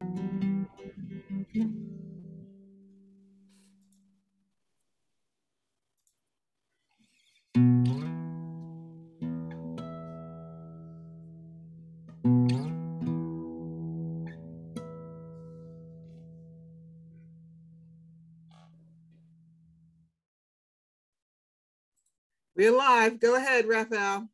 We're live. Go ahead, Raphael.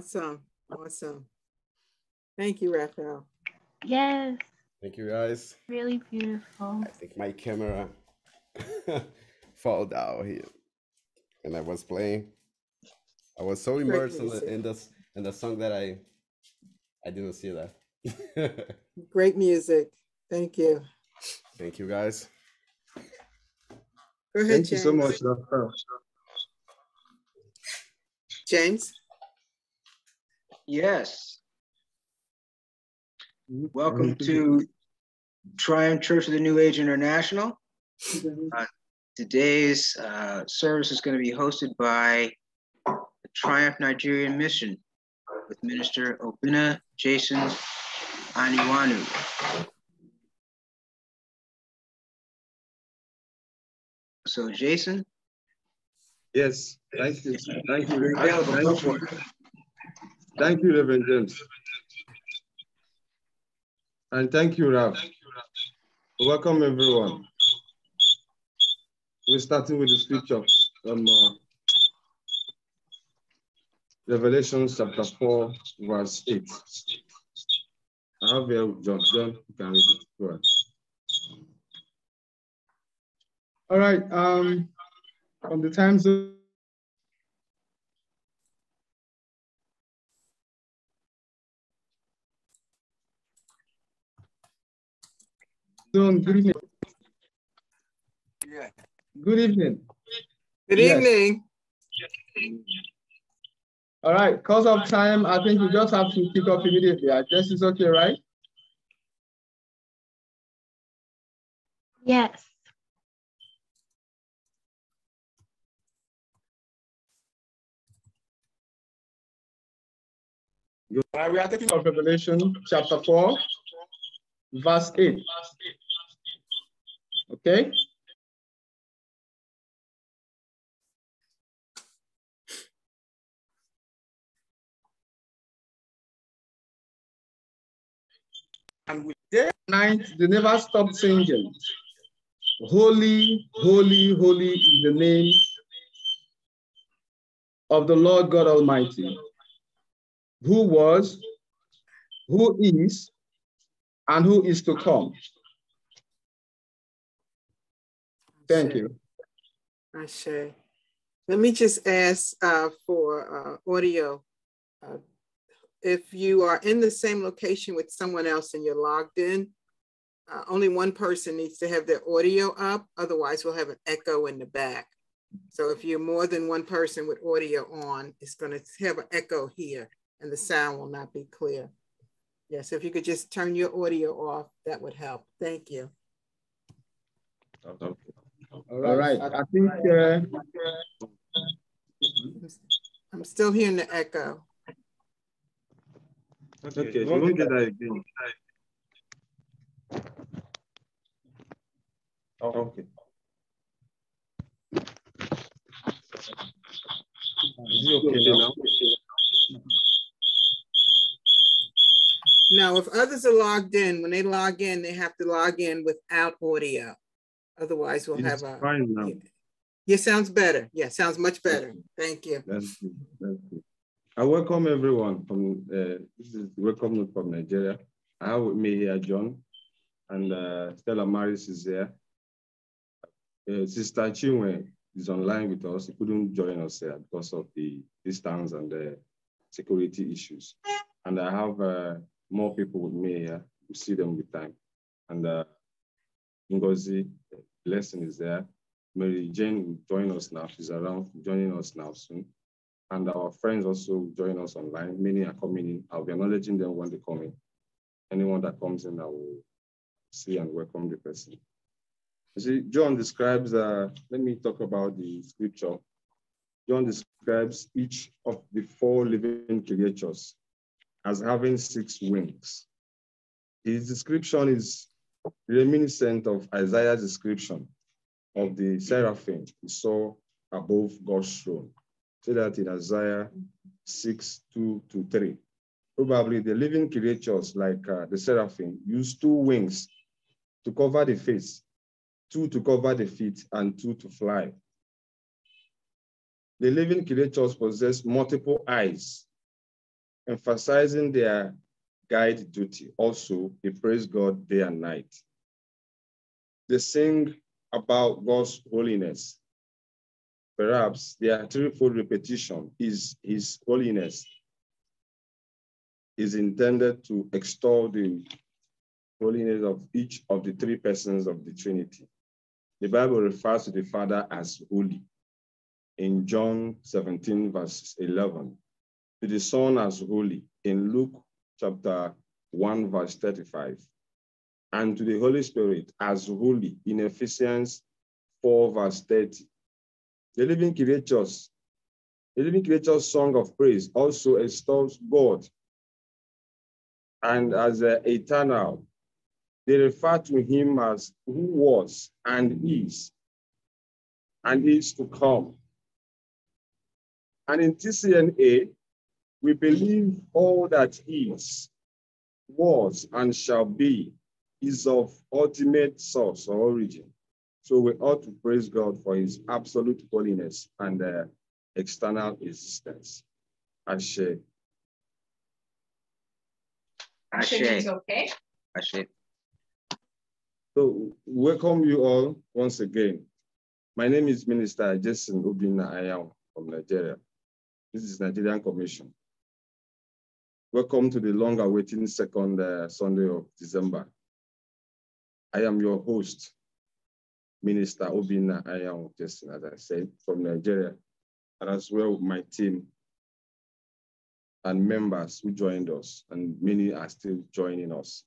Awesome. Awesome. Thank you, Raphael. Yes. Thank you, guys. Really beautiful. I think my camera fall down here, and I was playing. I was so immersed in the song that I didn't see that. Great music. Thank you. Thank you, guys. Go ahead, Thank James. you so much, Raphael. James? Yes. Welcome to Triumph Church of the New Age International. Today's service is going to be hosted by the Triumph Nigerian Mission with Minister Obinna Jason Aniwanu. So, Jason? Yes, thank you. Thank you. Thank you, Reverend James. And thank you, Rav. Welcome, everyone. We're starting with the scripture from Revelation chapter 4, verse 8. I have here John. John, you can read it. Go ahead. All right. On the time zone. Good evening. Yeah. Good evening. Good evening. All right, cause of time, I think we just have to kick off immediately. I guess it's okay, right? Yes. We are taking of Revelation chapter 4, verse 8. Okay? And with day and night, they never stopped singing. Holy, holy, holy is the name of the Lord God Almighty, who was, who is, and who is to come. Thank you. Ashe. Let me just ask for audio. If you are in the same location with someone else and you're logged in, only one person needs to have their audio up. Otherwise, we'll have an echo in the back. So if you're more than one person with audio on, it's going to have an echo here and the sound will not be clear. Yes, if you could just turn your audio off, that would help. Thank you. All right. I think I'm still hearing the echo. Okay, we won't get that again. Okay. Is it okay now? No, if others are logged in, when they log in, they have to log in without audio. Otherwise, we'll have a. Fine now. Yeah, sounds better. Yeah, sounds much better. Thank you. That's good. That's good. I welcome everyone from this is welcome from Nigeria. I have with me here John, and Stella Maris is there. Sister Chinwe is online with us. She couldn't join us here because of the distance and the security issues. And I have more people with me here. We see them with time. And Ngozi Blessing is there. Mary Jane will join us now. She's around, joining us now soon. And our friends also join us online. Many are coming in. I'll be acknowledging them when they come in. Anyone that comes in, I will see and welcome the person. You see, John describes, let me talk about the scripture. John describes each of the 4 living creatures as having 6 wings. His description is reminiscent of Isaiah's description of the seraphim he saw above God's throne. Say that in Isaiah 6:2-3. Probably the living creatures like the seraphim use 2 wings to cover the face, 2 to cover the feet, and 2 to fly. The living creatures possess multiple eyes emphasizing their guide duty. Also, they praise God day and night. They sing about God's holiness. Perhaps their threefold repetition is His holiness is intended to extol the holiness of each of the three persons of the Trinity. The Bible refers to the Father as holy in John 17, verse 11, to the Son as holy in Luke chapter 1, verse 35, and to the Holy Spirit as holy in Ephesians 4, verse 30. The Living Creatures song of praise also extols God and as eternal. They refer to Him as who was and is to come. And in TCNA, we believe all that is, was, and shall be is of ultimate source or origin. So we ought to praise God for His absolute holiness and external existence. Ashe. Ashe. It's okay. Ashe. So welcome you all once again. My name is Minister Jason Obinna Ayam from Nigeria. This is Nigerian Commission. Welcome to the long-awaited second Sunday of December. I am your host, Minister Obinna Ayam Jason, as I said, from Nigeria, and as well with my team and members who joined us, and many are still joining us,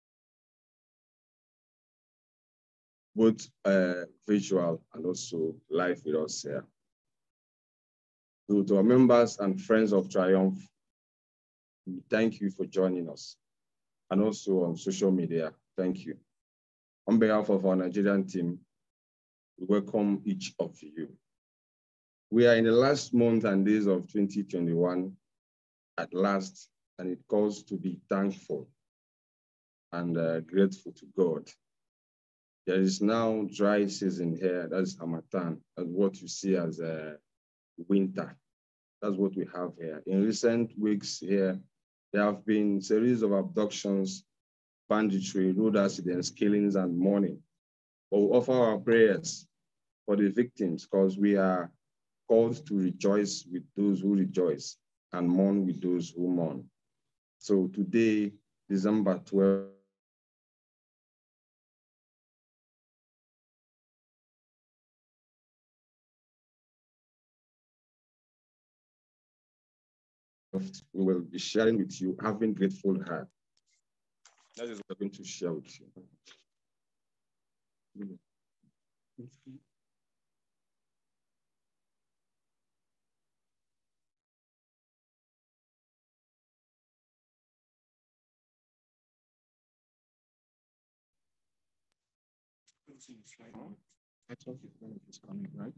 both virtual and also live with us here. To our members and friends of Triumph, we thank you for joining us. And also on social media, thank you. On behalf of our Nigerian team, we welcome each of you. We are in the last month and days of 2021 at last, and it calls to be thankful and grateful to God. There is now dry season here, that's Harmattan, and what you see as winter. That's what we have here. In recent weeks here, there have been a series of abductions, banditry, road accidents, killings, and mourning. But we offer our prayers for the victims because we are called to rejoice with those who rejoice and mourn with those who mourn. So today, December 12th, we will be sharing with you, having grateful heart. That is what we're going to share with you. I thought it's coming, right?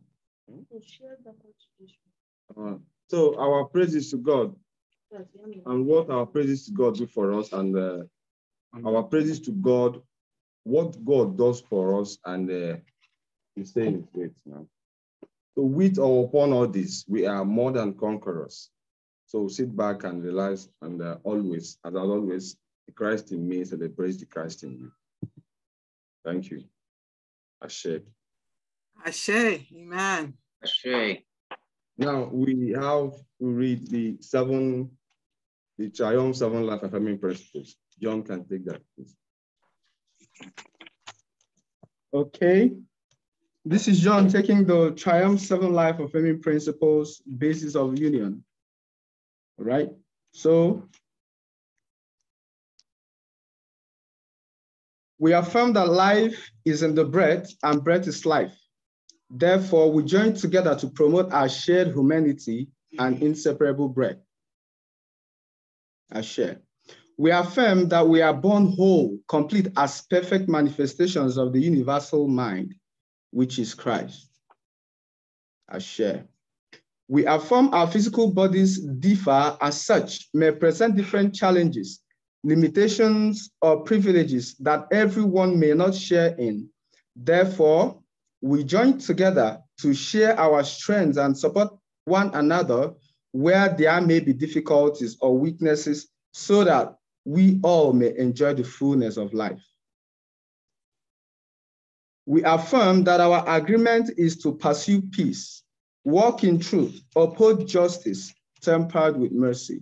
So our praises to God, and what our praises to God do for us, and our praises to God, what God does for us, and He's saying it now. So with or upon all this, we are more than conquerors. So sit back and relax, and always, as always, the Christ in me celebrates the Christ in you. Thank you. Ashe. Ashe, amen. Ashe. Now we have to read the Triumph 7 Life Affirming Principles. John can take that, please. Okay. This is John taking the Triumph 7 Life Affirming Principles, Basis of Union. All right. So we affirm that life is in the breath and breath is life. Therefore, we join together to promote our shared humanity and inseparable breath. Ashe. We affirm that we are born whole, complete as perfect manifestations of the universal mind, which is Christ. Ashe. We affirm our physical bodies differ, as such, may present different challenges, limitations, or privileges that everyone may not share in. Therefore, we join together to share our strengths and support one another where there may be difficulties or weaknesses, so that we all may enjoy the fullness of life. We affirm that our agreement is to pursue peace, walk in truth, uphold justice, tempered with mercy.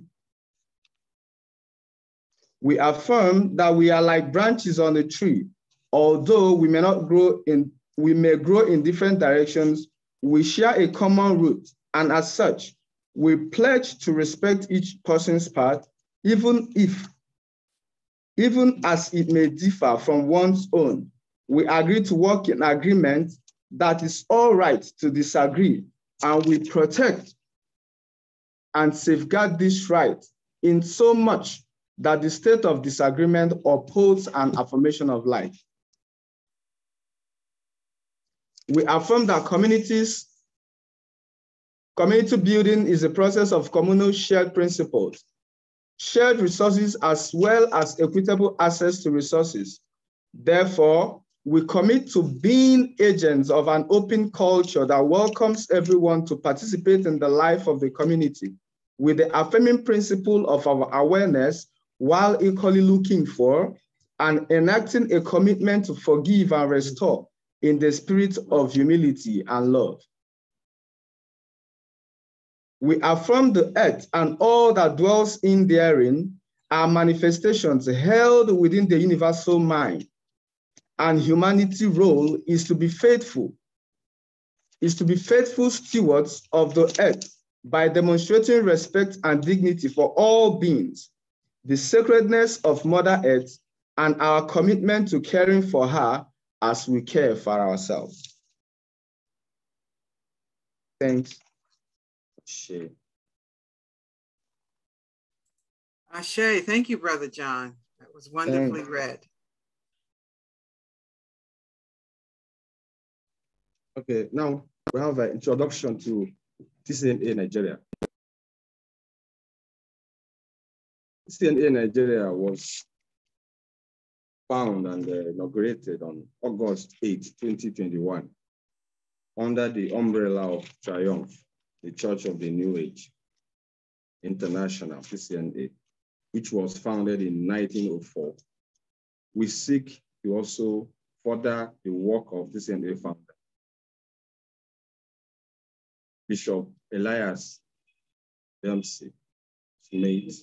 We affirm that we are like branches on a tree. Although we may grow in different directions, we share a common root, and as such, we pledge to respect each person's path, even as it may differ from one's own. We agree to work in agreement that it's all right to disagree, and we protect and safeguard this right in so much that the state of disagreement upholds an affirmation of life. We affirm that community building is a process of communal shared principles, shared resources, as well as equitable access to resources. Therefore, we commit to being agents of an open culture that welcomes everyone to participate in the life of the community, with the affirming principle of our awareness, while equally looking for and enacting a commitment to forgive and restore in the spirit of humility and love. We affirm the earth and all that dwells in therein are manifestations held within the universal mind, and humanity's role is to be faithful stewards of the earth by demonstrating respect and dignity for all beings, the sacredness of Mother Earth, and our commitment to caring for her as we care for ourselves. Thanks. Ashe. Thank you, Brother John. That was wonderfully read. Okay, now we have an introduction to TCNA Nigeria. TCNA Nigeria was found and inaugurated on August 8, 2021, under the umbrella of Triumph, the Church of the New Age International, TCNA, which was founded in 1904. We seek to also further the work of TCNA founder, Bishop Elias Dempsey Smith,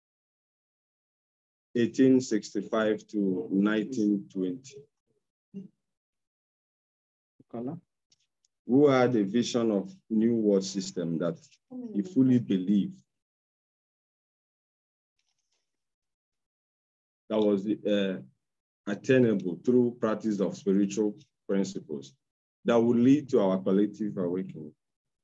1865 to 1920, who had a vision of new world system that he fully believed that was attainable through practice of spiritual principles that would lead to our collective awakening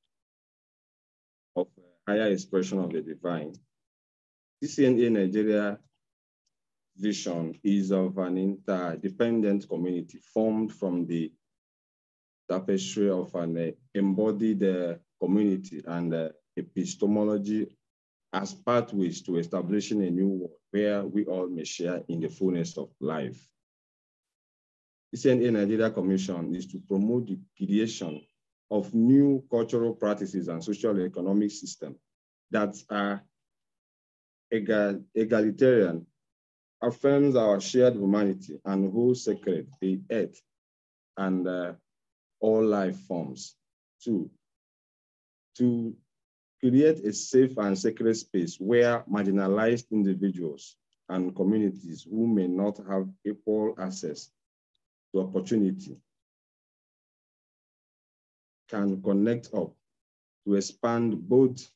of higher expression of the divine. TCNA Nigeria vision is of an interdependent community formed from the tapestry of an embodied community and epistemology as pathways to establishing a new world where we all may share in the fullness of life. TCNA Nigeria Commission is to promote the creation of new cultural practices and social economic systems that are egalitarian, affirms our shared humanity, and holds sacred the earth and all life forms. Two, to create a safe and sacred space where marginalized individuals and communities who may not have equal access to opportunity can connect up to expand both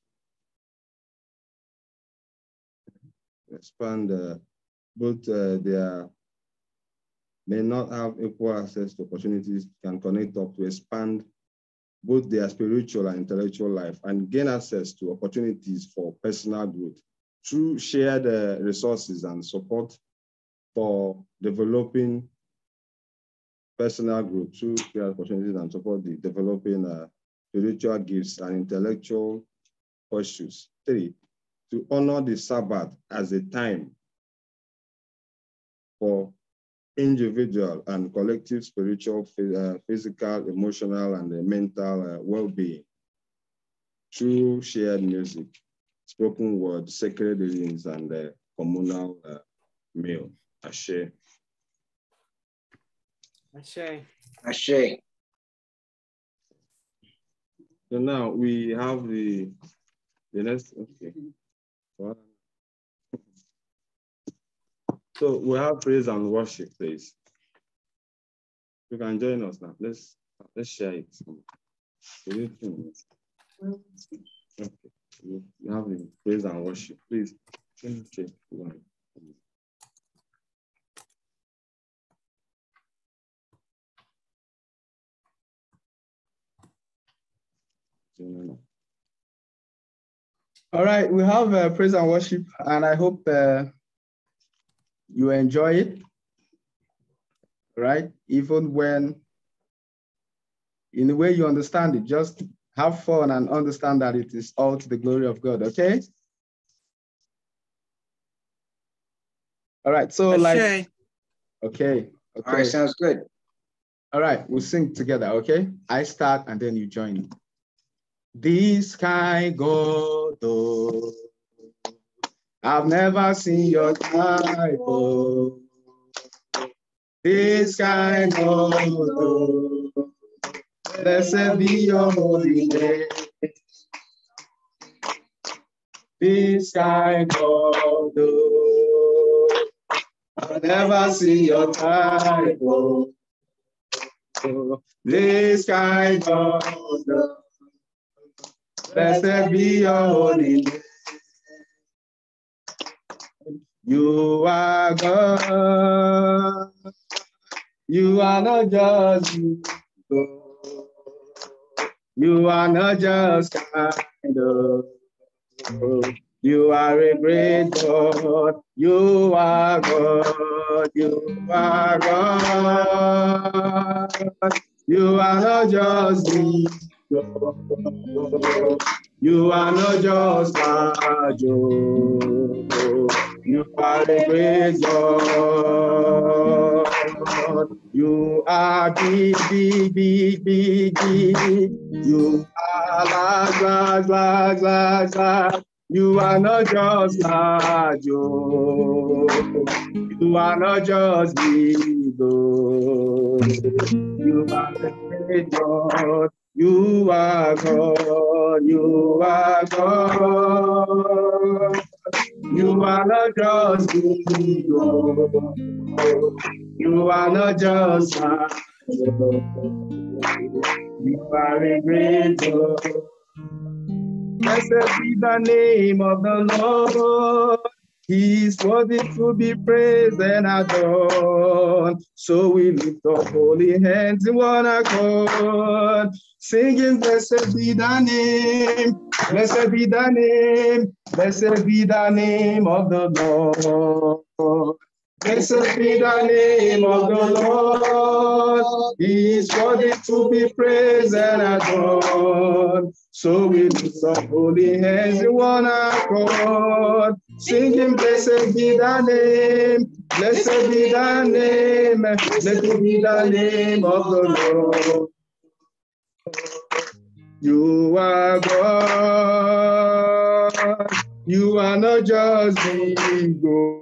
their may not have equal access to opportunities can connect up to expand both their spiritual and intellectual life and gain access to opportunities for personal growth through shared resources and support for developing personal growth through shared opportunities and support the developing spiritual gifts and intellectual pursuits. 3, to honor the Sabbath as a time for individual and collective spiritual, physical, emotional, and mental well-being. through shared music, spoken word, sacred readings, and communal meal. Ashe. Ashe. Ashe. So now we have the next, okay. So we have praise and worship, please. You can join us now. Let's share it. Okay. You have the praise and worship, please. All right, we have praise and worship, and I hope you enjoy it, right? Even when, in the way you understand it, just have fun and understand that it is all to the glory of God, okay? All right, so Ashe. Okay. All right, sounds good. All right, we'll sing together, okay? I start and then you join me. This kind God, oh, I've never seen your type, oh. This kind God, oh, blessed be your holy name. This kind God, oh, I've never seen your type, oh. This kind God, oh, blessed be your holy name. You are God. You are not just God. You are not just kind of. You are a great God. You are God. You are God. You are not just God. You are not just God. You are a great God. You are big, big, big, big, big. You are large. You are not just large. You are not just big. You are a great God. You are God. You are God. You are not just big. You are not just God. You are a great God. Blessed be the name of the Lord. He is worthy to be praised and adored. So we lift up holy hands in one accord, singing, blessed be the name, blessed be the name, blessed be the name of the Lord. Blessed be the name of the Lord. He is worthy to be praised and adored. So we lift up holy hands in one accord, singing, blessed be the name, blessed be the name, blessed be the name of the Lord. You are God. You are not just big God.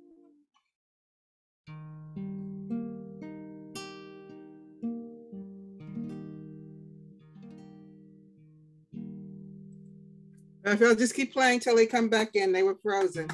Raphael, just keep playing till they come back in. They were frozen.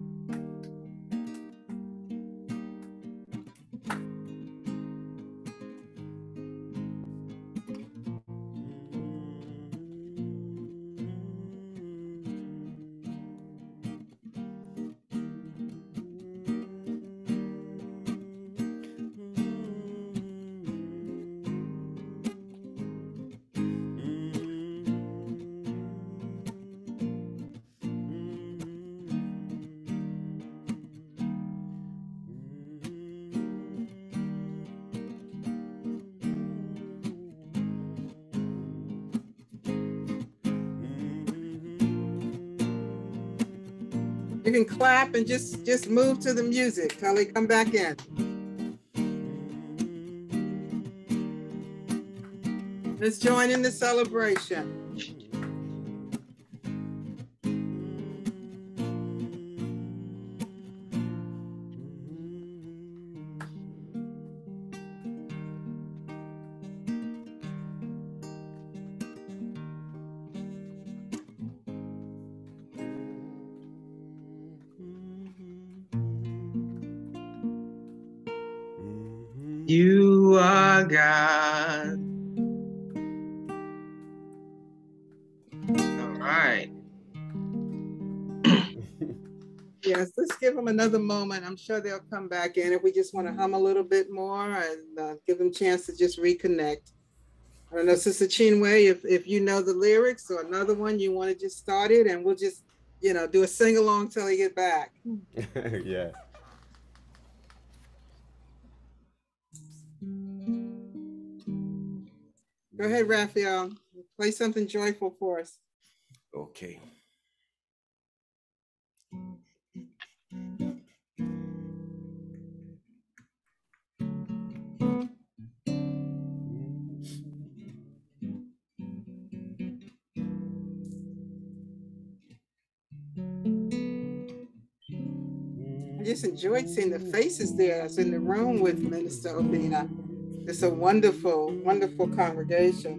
You can clap and just move to the music till they come back in. Let's join in the celebration. You are God. All right. Yes, let's give them another moment. I'm sure they'll come back in if we just want to hum a little bit more and give them a chance to just reconnect. I don't know, Sister Chinwe, if you know the lyrics or another one, you want to just start it and we'll just, you know, do a sing along till they get back. Yeah. Go ahead, Raphael. Play something joyful for us. Okay. I just enjoyed seeing the faces there. I was in the room with Minister Obina. It's a wonderful, wonderful congregation.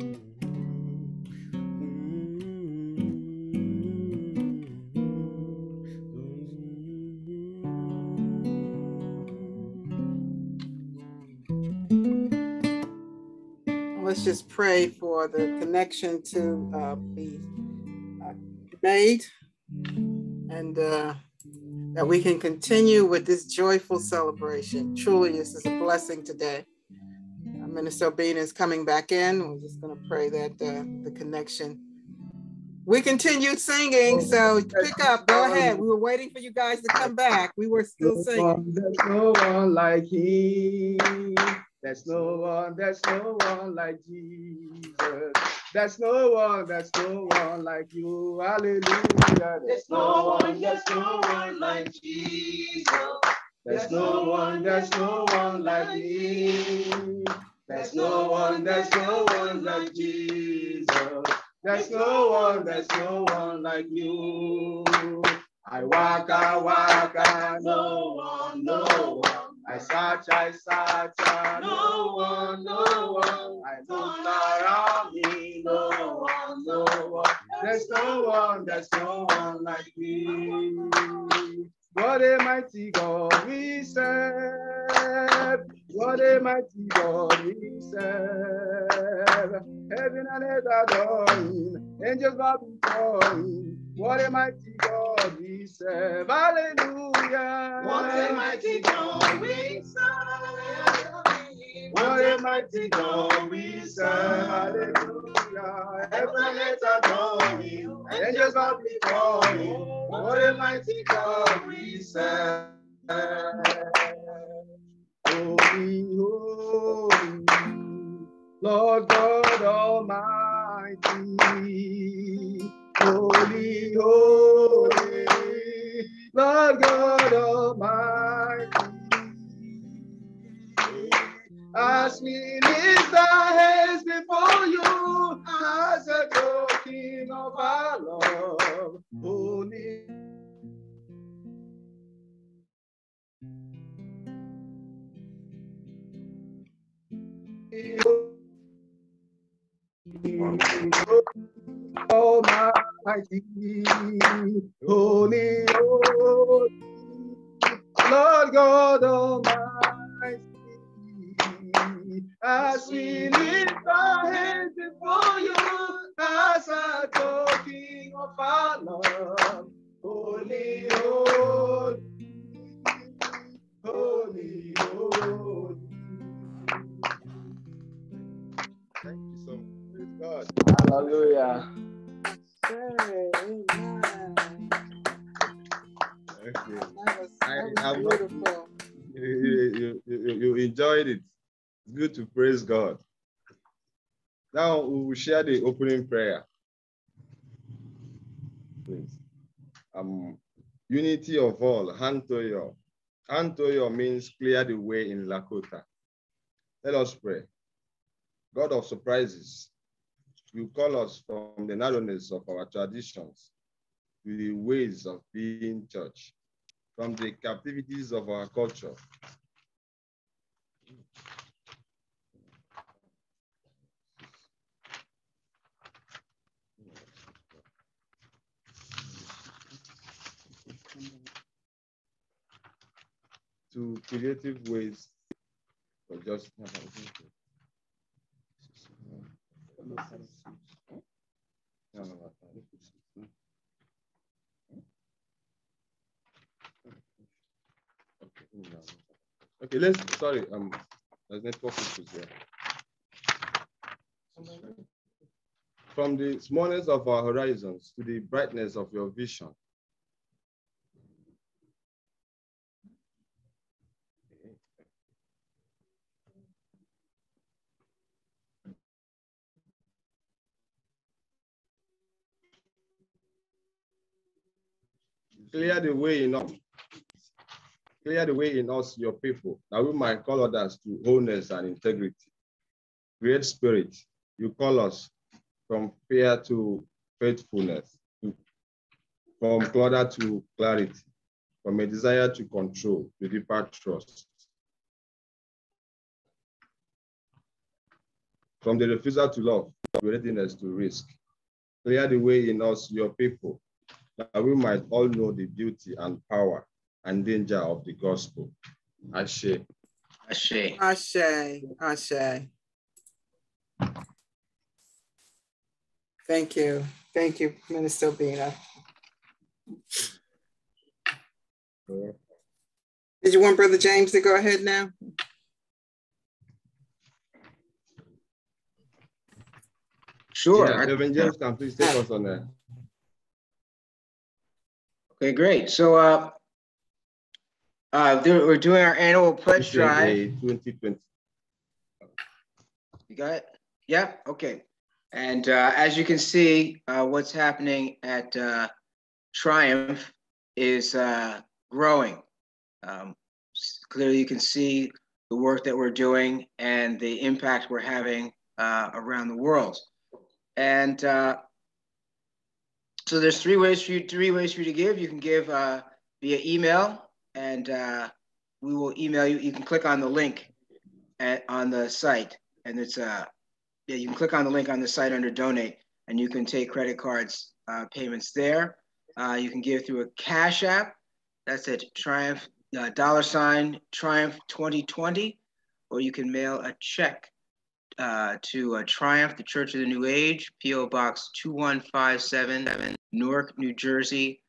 Let's just pray for the connection to be made and that we can continue with this joyful celebration. Truly, this is a blessing today. Minister Obina is coming back in. We're just going to pray that the connection. We continued singing, so pick up. Go ahead. We were waiting for you guys to come back. We were still singing. There's no one like Him. There's no one like Jesus. There's no one like you. Hallelujah. There's no one like Jesus. There's no one like Him. There's no one like Jesus. There's no one like you. I waka, no one. I search, no one. I look around me, no one. There's no one like me. What a mighty God we serve. What a mighty God we serve. Heaven and earth adore Him. Angels bow before Him. What a mighty God we serve. Hallelujah. What a mighty God we serve. What a mighty God we serve. Hallelujah. Heaven and earth adore Him. Angels bow before Him. What a mighty God we serve. Holy, holy, Lord God Almighty. Holy, holy, Lord God Almighty. As we lift our hands before you, as a token of our love, holy. Almighty, holy, holy, Lord God Almighty. As we lift our hands before you, as a token of our love, holy, holy, holy, holy. Thank you so much. Praise God. Hallelujah. Amen. Okay. That was beautiful. You enjoyed it. It's good to praise God. Now we will share the opening prayer. Please. Unity of all, Hantoyo. Hantoyo means clear the way in Lakota. Let us pray. God of surprises, you call us from the narrowness of our traditions to the ways of being church, from the captivities of our culture. To creative ways for just okay, let's sorry, there's network issues here. From the smallness of our horizons to the brightness of your vision. Clear the way in us. Clear the way in us, your people, that we might call others to wholeness and integrity. Great Spirit, you call us from fear to faithfulness, from clutter to clarity, from a desire to control to deeper trust, from the refusal to love to readiness to risk. Clear the way in us, your people, that we might all know the beauty and power and danger of the gospel. Ashe. Ashe. Ashe. Ashe. Thank you. Thank you, Minister Obinna. Did you want Brother James to go ahead now? Sure. Yeah, Reverend James, can please take us on that. Okay, great. So we're doing our annual pledge drive. 2020. You got it? Yeah, okay. And as you can see, what's happening at Triumph is growing. Clearly you can see the work that we're doing and the impact we're having around the world. And so there's three ways for you to give. You can give via email, and we will email you. You can click on the link on the site, and it's yeah, you can click on the link on the site under donate, and you can take credit cards payments there. You can give through a Cash App. That's at Triumph $Triumph 2020, or you can mail a check to Triumph, the Church of the New Age, P.O. Box 2157, Newark, New Jersey,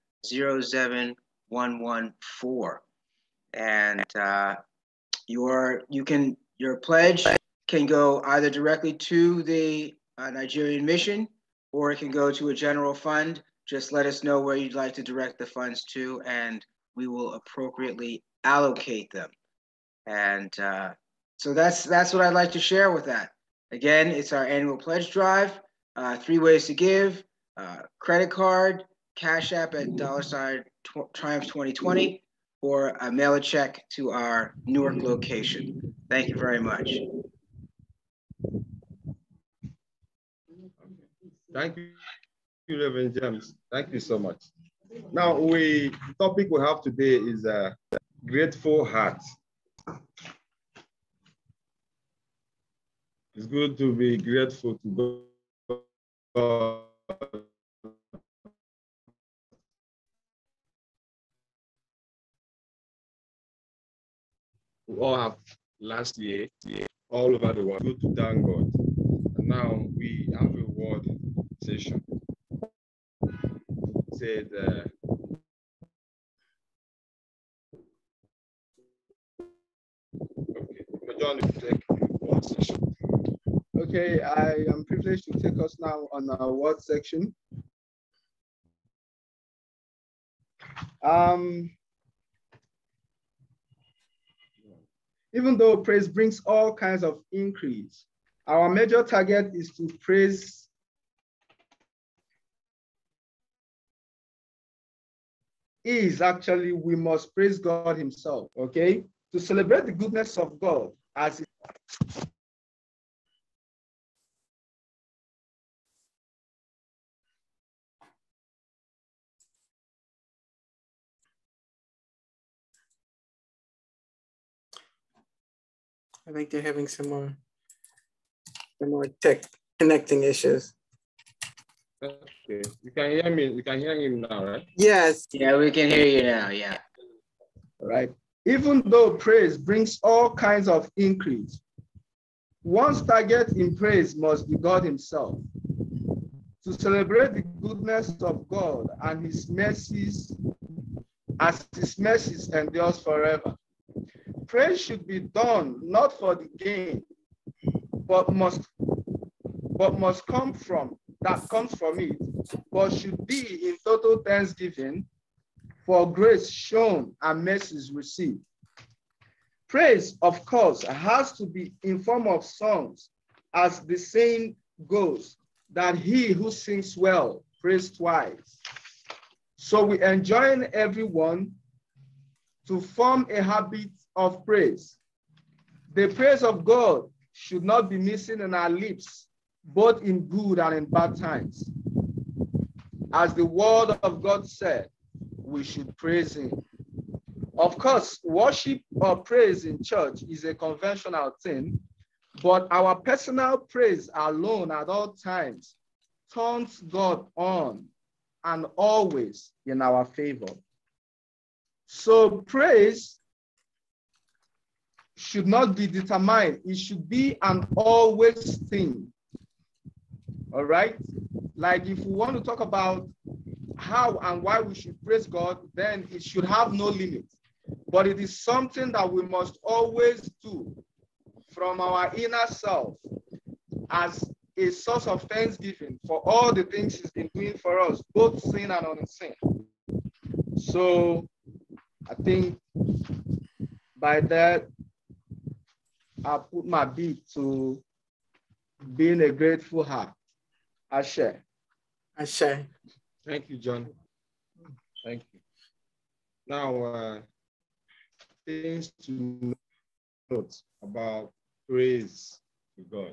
07114. And your pledge can go either directly to the Nigerian mission, or it can go to a general fund. Just let us know where you'd like to direct the funds to, and we will appropriately allocate them. And so that's what I'd like to share with that. Again, it's our annual pledge drive. 3 ways to give: credit card, Cash App at $Triumph 2020, or mail a check to our Newark location. Thank you very much. Thank you, Reverend James. Thank you so much. Now, the topic we have today is a grateful heart. It's good to be grateful to God. We all have last year all over the world. Good to thank God. And now we have a word session. Said okay, John, take word session. Okay, I am privileged to take us now on our word section. Even though praise brings all kinds of increase, our major target is to praise we must praise God himself, okay? To celebrate the goodness of God as I think they're having some more tech connecting issues. Okay, you can hear me. You can hear him now, right? Yes. Yeah, we can hear you now. Yeah. All right. Even though praise brings all kinds of increase, One's target in praise must be God himself. To celebrate the goodness of God and his mercies, as his mercies endures forever. Praise should be done not for the gain, but must come from it, but should be in total thanksgiving for grace shown and mercies received. Praise, of course, has to be in form of songs, as the saying goes, that he who sings well prays twice. So we enjoin everyone to form a habit of praise. The praise of God should not be missing in our lips, both in good and in bad times. As the word of God said, we should praise him. Of course, worship or praise in church is a conventional thing, but our personal praise alone at all times turns God on and always in our favor. So praise should not be determined. It should be an always thing. All right? Like if we want to talk about how and why we should praise God, then it should have no limit. But it is something that we must always do from our inner self as a source of thanksgiving for all the things he's been doing for us, both seen and unseen. So I think by that, I put my beat to being a grateful heart. Ashe. Ashe. Thank you, John. Thank you. Now, things to note about praise to God.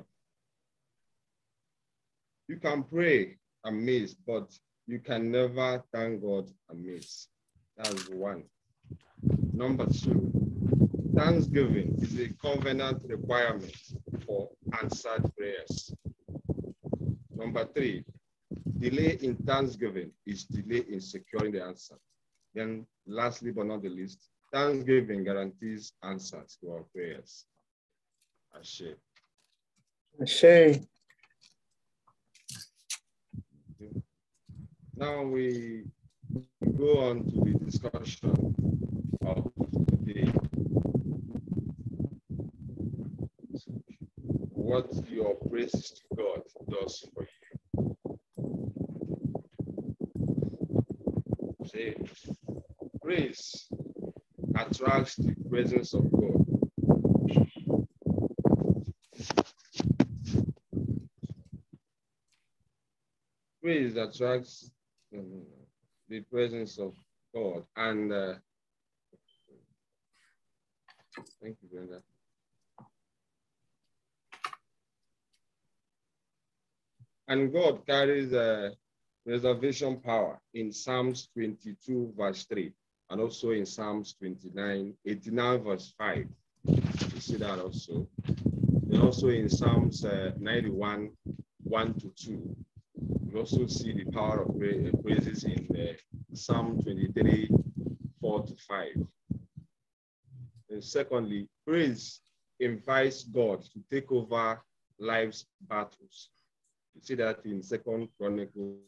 You can pray amiss, but you can never thank God amiss. That's one. Number two, thanksgiving is a covenant requirement for answered prayers. Number three, delay in thanksgiving is delay in securing the answer. Then lastly, but not the least, thanksgiving guarantees answers to our prayers. Ashe. Ashe. Now we go on to the discussion of today. What your praise to God does for you. Say, praise attracts the presence of God. Praise attracts the presence of God, and thank you, Brenda. And God carries reservation power in Psalms 22, verse 3, and also in Psalms 89, verse 5. You see that also. And also in Psalms 91, 1 to 2. We also see the power of praises in Psalm 23, 4 to 5. And secondly, praise invites God to take over life's battles. You see that in 2 Chronicles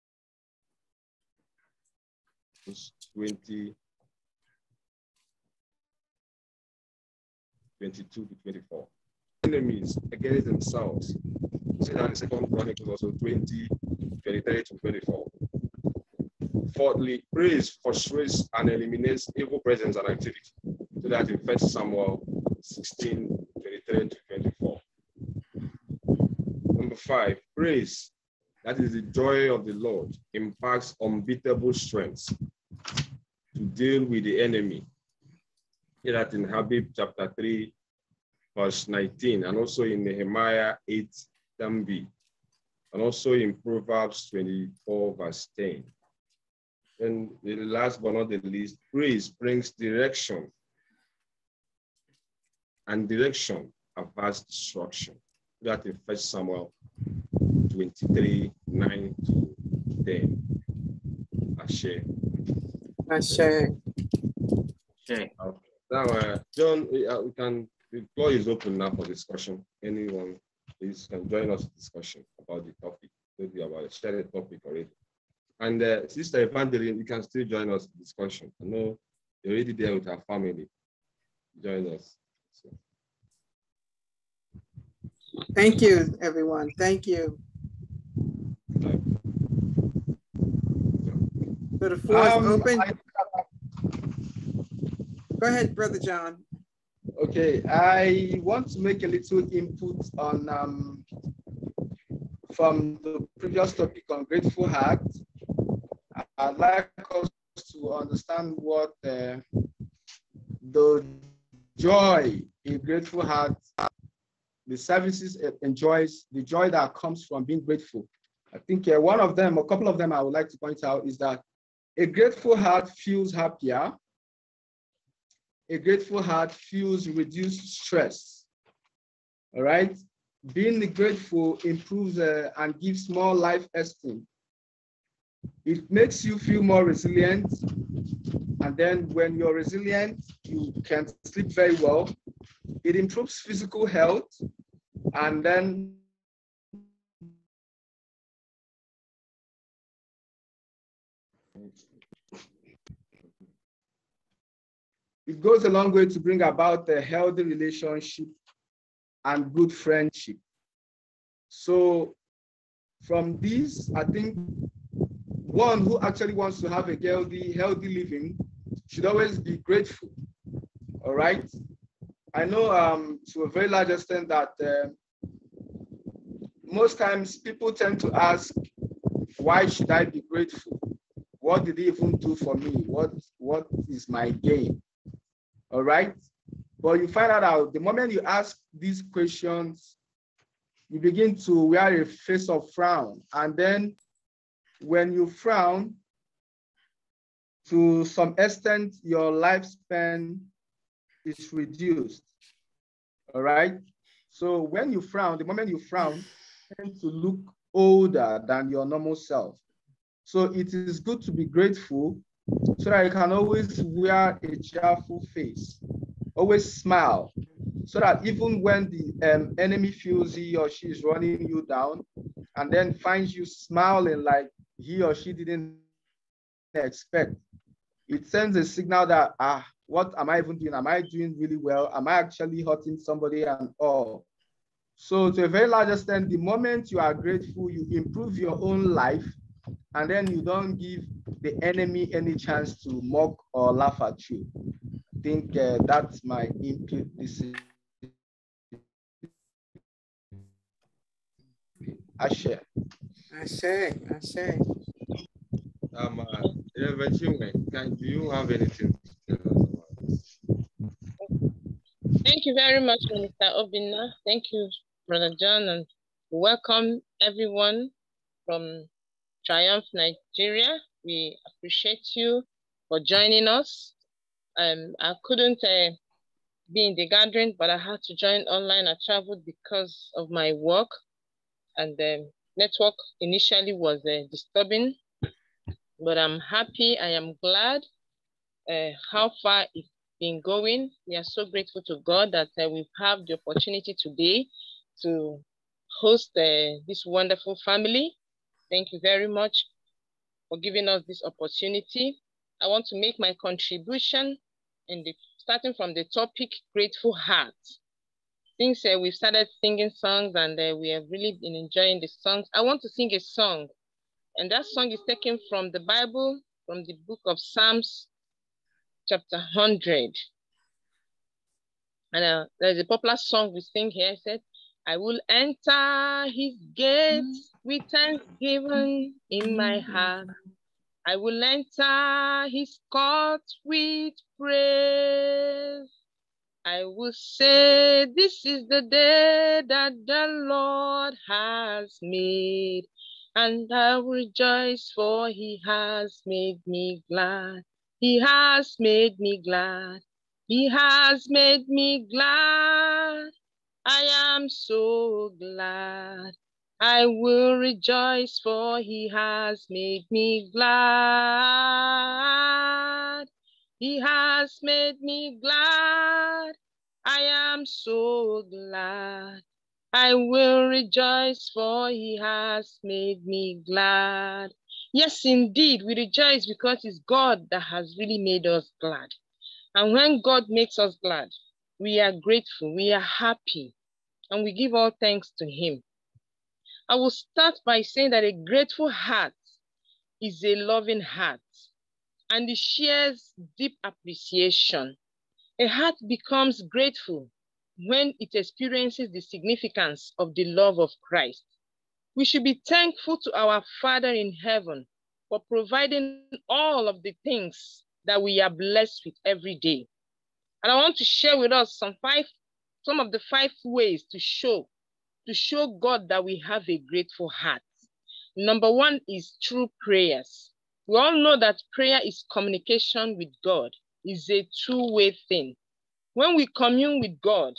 20, 22 to 24. Enemies against themselves. You see that in 2 Chronicles also 20, 23 to 24. Fourthly, praise frustrates and eliminates evil presence and activity. So that in 1 Samuel 16, 23 to 24. Number 5, praise, that is the joy of the Lord, impacts unbeatable strength to deal with the enemy. Here that in Habib chapter 3, verse 19, and also in Nehemiah 8, 10b, and also in Proverbs 24, verse 10. And the last but not the least, praise brings direction, and direction averts destruction. That in 1 Samuel 23, 9 to 10. Ashe. Ashe. Okay. Now, John, we can The floor is open now for discussion. Anyone please can join us in discussion about the topic, maybe about a shared topic already. And Sister Evangeline, you can still join us in discussion. I know you're already there with our family. Join us. So. Thank you, everyone. Thank you. So the floor is open. Go ahead, Brother John. Okay, I want to make a little input on from the previous topic on grateful heart. I'd like us to understand what the joy a grateful heart, the services it enjoys, the joy that comes from being grateful. I think one of them, a couple of them I would like to point out is that a grateful heart feels happier. A grateful heart feels reduced stress. All right. Being grateful improves and gives more life esteem. It makes you feel more resilient. And then when you're resilient, you can sleep very well. It improves physical health. And then it goes a long way to bring about a healthy relationship and good friendship. So from this, I think one who actually wants to have a healthy living should always be grateful. All right. I know to a very large extent that most times people tend to ask, why should I be grateful? What did he even do for me? What is my gain? All right. But you find out the moment you ask these questions, you begin to wear a face of frown. And then when you frown, to some extent, your lifespan is reduced. All right. So when you frown, the moment you frown, you tend to look older than your normal self. So it is good to be grateful so that you can always wear a cheerful face, always smile, so that even when the enemy feels he or she is running you down and then finds you smiling like he or she didn't expect, it sends a signal that, what am I even doing? Am I doing really well? Am I actually hurting somebody and all? So to a very large extent, the moment you are grateful, you improve your own life, and then you don't give the enemy any chance to mock or laugh at you. I think that's my input. Ashe. Ashe. Reverend Chinwe, do you have anything to tell us about this? Thank you very much, Minister Obinna. Thank you, Brother John, and welcome everyone from Triumph, Nigeria. We appreciate you for joining us. I couldn't be in the gathering, but I had to join online. I traveled because of my work, and the network initially was disturbing, but I'm happy. I am glad how far it's been going. We are so grateful to God that we have the opportunity today to host this wonderful family. Thank you very much for giving us this opportunity. I want to make my contribution starting from the topic, grateful heart. Since we've started singing songs and we have really been enjoying the songs, I want to sing a song. And that song is taken from the Bible, from the book of Psalms, chapter 100. And there's a popular song we sing here. It said, I will enter his gates with thanksgiving in my heart. I will enter his courts with praise. I will say, this is the day that the Lord has made, and I will rejoice, for he has made me glad. He has made me glad. He has made me glad. I am so glad. I will rejoice, for he has made me glad. He has made me glad. I am so glad. I will rejoice, for he has made me glad. Yes, indeed, we rejoice because it's God that has really made us glad. And when God makes us glad, we are grateful, we are happy, and we give all thanks to him. I will start by saying that a grateful heart is a loving heart, and it shares deep appreciation. A heart becomes grateful when it experiences the significance of the love of Christ. We should be thankful to our Father in heaven for providing all of the things that we are blessed with every day. And I want to share with us some of the 5 ways to show God that we have a grateful heart. Number 1 is through prayers. We all know that prayer is communication with God. It's a two-way thing. When we commune with God,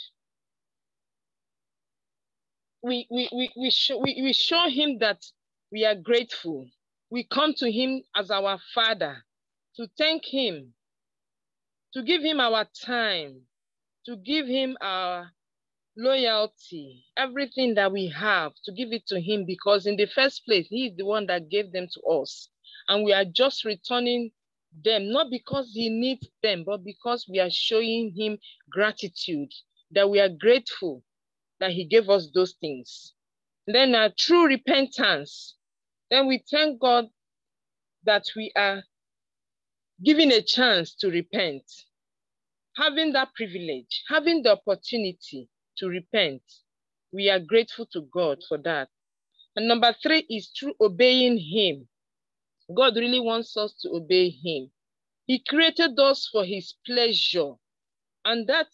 we show him that we are grateful. We come to him as our Father to thank him, to give him our time, to give him our loyalty, everything that we have, to give it to him, because in the first place, he is the one that gave them to us. And we are just returning them, not because he needs them, but because we are showing him gratitude, that we are grateful that he gave us those things. And then true repentance, then we thank God that we are given a chance to repent, having that privilege, having the opportunity to repent. We are grateful to God for that. And number 3 is through obeying him. God really wants us to obey him. He created us for his pleasure. And that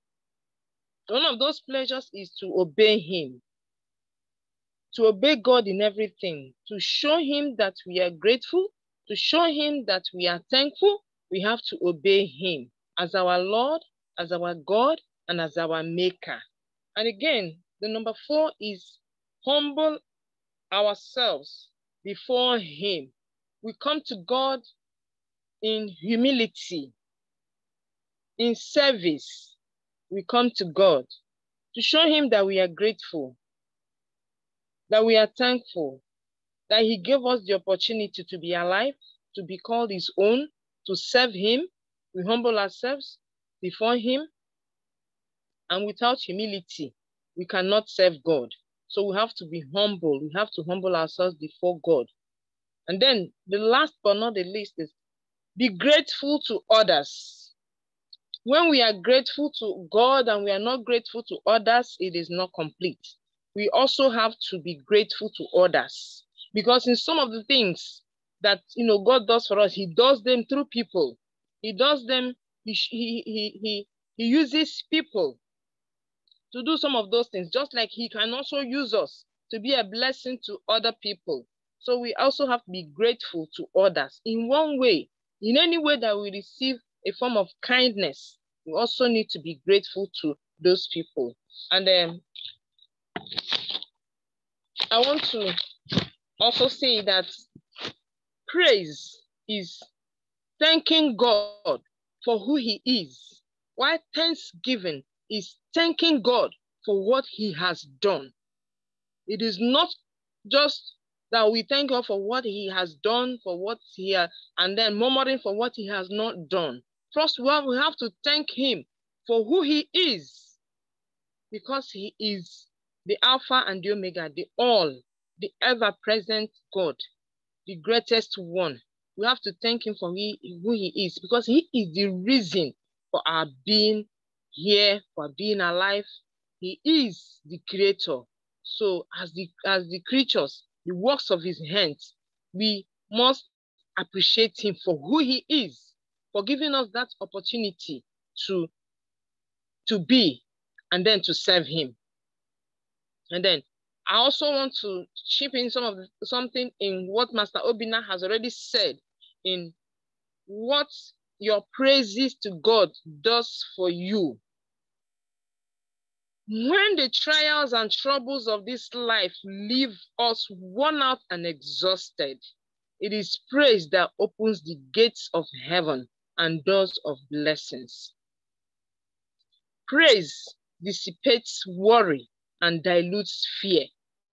one of those pleasures is to obey him, to obey God in everything, to show him that we are grateful, to show him that we are thankful. We have to obey him as our Lord, as our God, and as our maker. And again, the number 4 is humble ourselves before him. We come to God in humility, in service. We come to God to show him that we are grateful, that we are thankful, that he gave us the opportunity to be alive, to be called his own, to serve him. We humble ourselves before him. And without humility, we cannot serve God. So we have to be humble. We have to humble ourselves before God. And then the last but not the least is be grateful to others. When we are grateful to God and we are not grateful to others, it is not complete. We also have to be grateful to others, because in some of the things that God does for us, he does them through people. He does them, he uses people to do some of those things, just like he can also use us to be a blessing to other people. So we also have to be grateful to others in one way. In any way that we receive a form of kindness, we also need to be grateful to those people. And I want to also say that praise is thanking God for who he is, while thanksgiving is thanking God for what he has done. It is not just that we thank God for what he has done, for what he and then murmuring for what he has not done. First, we have to thank him for who he is, because he is the Alpha and the Omega, the all, the ever-present God, the greatest one. We have to thank him for who he is, because he is the reason for our being here, for being alive. He is the creator. So as the creatures, the works of his hands, we must appreciate him for who he is, for giving us that opportunity to be and then to serve him. And then I also want to chip in something in what Master Obinna has already said, in what your praises to God does for you. When the trials and troubles of this life leave us worn out and exhausted, it is praise that opens the gates of heaven and doors of blessings. Praise dissipates worry and dilutes fear.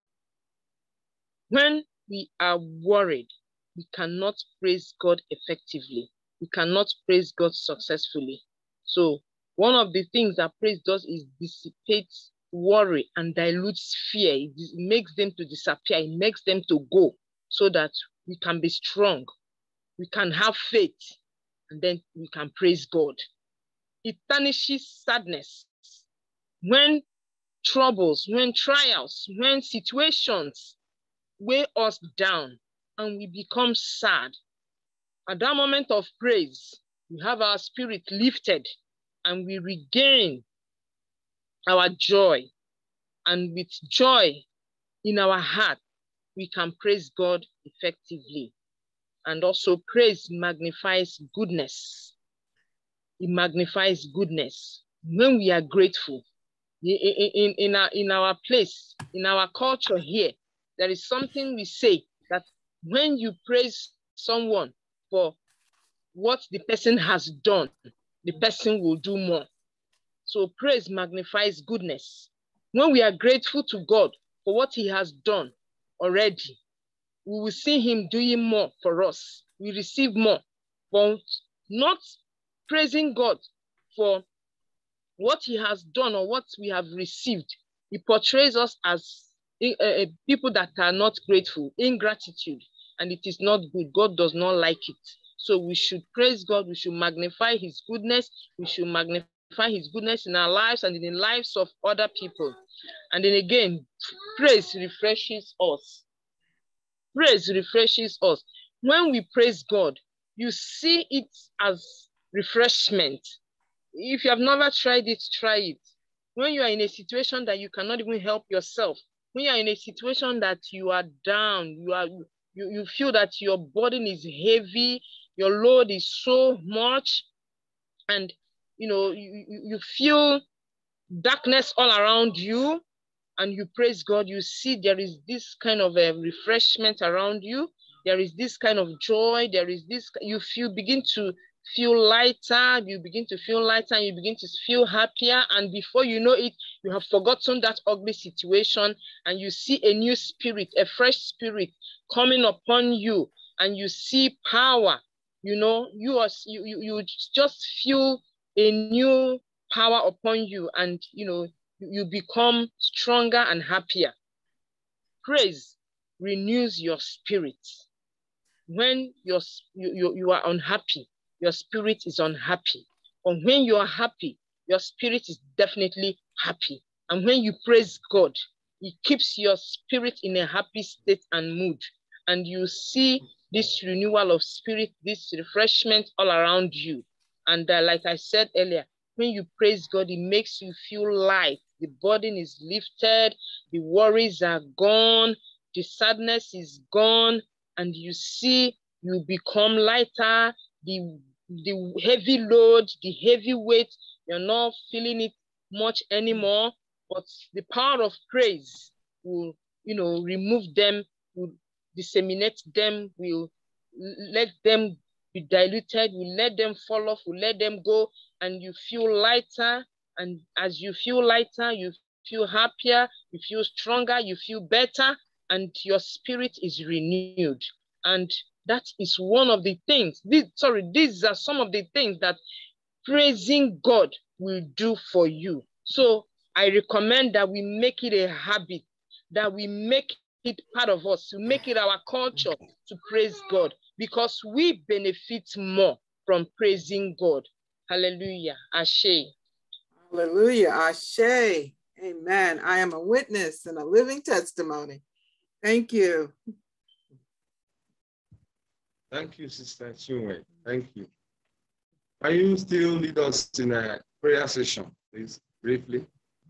When we are worried, we cannot praise God effectively. We cannot praise God successfully. So one of the things that praise does is dissipates worry and dilutes fear. It makes them to disappear. It makes them to go so that we can be strong. We can have faith, and then we can praise God. It tarnishes sadness. When troubles, when trials, when situations weigh us down and we become sad, at that moment of praise, we have our spirit lifted and we regain our joy. And with joy in our heart, we can praise God effectively. And also praise magnifies goodness. It magnifies goodness. When we are grateful, in our place, in our culture here, there is something we say that when you praise someone for what the person has done, the person will do more. So praise magnifies goodness. When we are grateful to God for what he has done already, we will see him doing more for us. We receive more. But not praising God for what he has done or what we have received, it portrays us as people that are not grateful, ingratitude, and it is not good. God does not like it. So we should praise God. We should magnify his goodness. We should magnify his goodness in our lives and in the lives of other people. And then again, praise refreshes us. Praise refreshes us. When we praise God, you see it as refreshment. If you have never tried it, try it. When you are in a situation that you cannot even help yourself, when you are in a situation that you are down, you feel that your burden is heavy, your load is so much, and you feel darkness all around you, and you praise God, you see there is this kind of a refreshment around you. There is this kind of joy. There is this, begin to feel lighter. You begin to feel lighter, and you begin to feel happier. And before you know it, you have forgotten that ugly situation, and you see a new spirit, a fresh spirit coming upon you, and you see power. You just feel a new power upon you, and you become stronger and happier. Praise renews your spirit. When you are unhappy, your spirit is unhappy. But when you are happy, your spirit is definitely happy. And when you praise God, it keeps your spirit in a happy state and mood. And you see this renewal of spirit, this refreshment all around you. And like I said earlier, when you praise God, it makes you feel light. The burden is lifted, the worries are gone, the sadness is gone, and you see you become lighter, the heavy load, the heavy weight, you're not feeling it much anymore, but the power of praise will, remove them, will disseminate them, will let them be diluted, will let them fall off, will let them go, and you feel lighter. And as you feel lighter, you feel happier, you feel stronger, you feel better, and your spirit is renewed. And that is one of the things, these are some of the things that praising God will do for you. So I recommend that we make it a habit, that we make it part of us, to make it our culture to praise God, because we benefit more from praising God. Hallelujah. Ashe. Hallelujah. Ashe. Amen. I am a witness and a living testimony. Thank you. Thank you, Sister Chinwe. Thank you. Can you still lead us in a prayer session, please, briefly?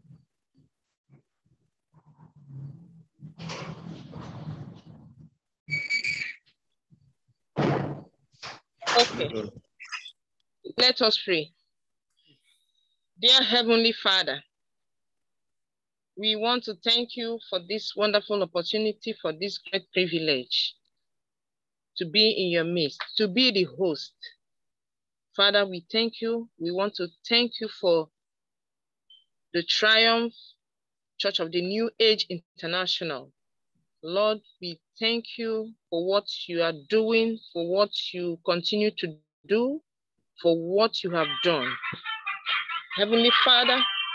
Okay. Let us pray. Dear Heavenly Father, we want to thank you for this wonderful opportunity, for this great privilege to be in your midst, to be the host. Father, we thank you. We want to thank you for the Triumph Church of the New Age International. Lord, we thank you for what you are doing, for what you continue to do, for what you have done. Heavenly Father,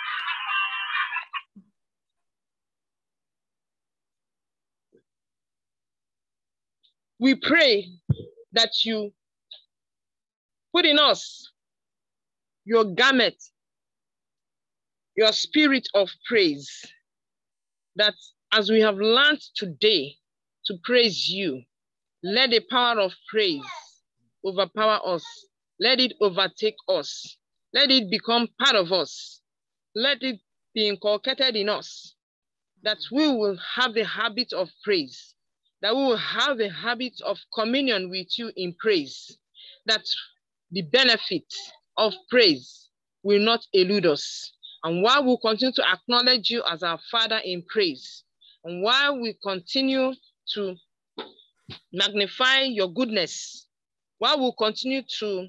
we pray that you put in us your garment, your spirit of praise, that as we have learned today to praise you, let the power of praise overpower us. Let it overtake us. Let it become part of us. Let it be inculcated in us, that we will have the habit of praise, that we will have the habit of communion with you in praise, that the benefit of praise will not elude us. And while we continue to acknowledge you as our Father in praise, and while we continue to magnify your goodness, while we continue to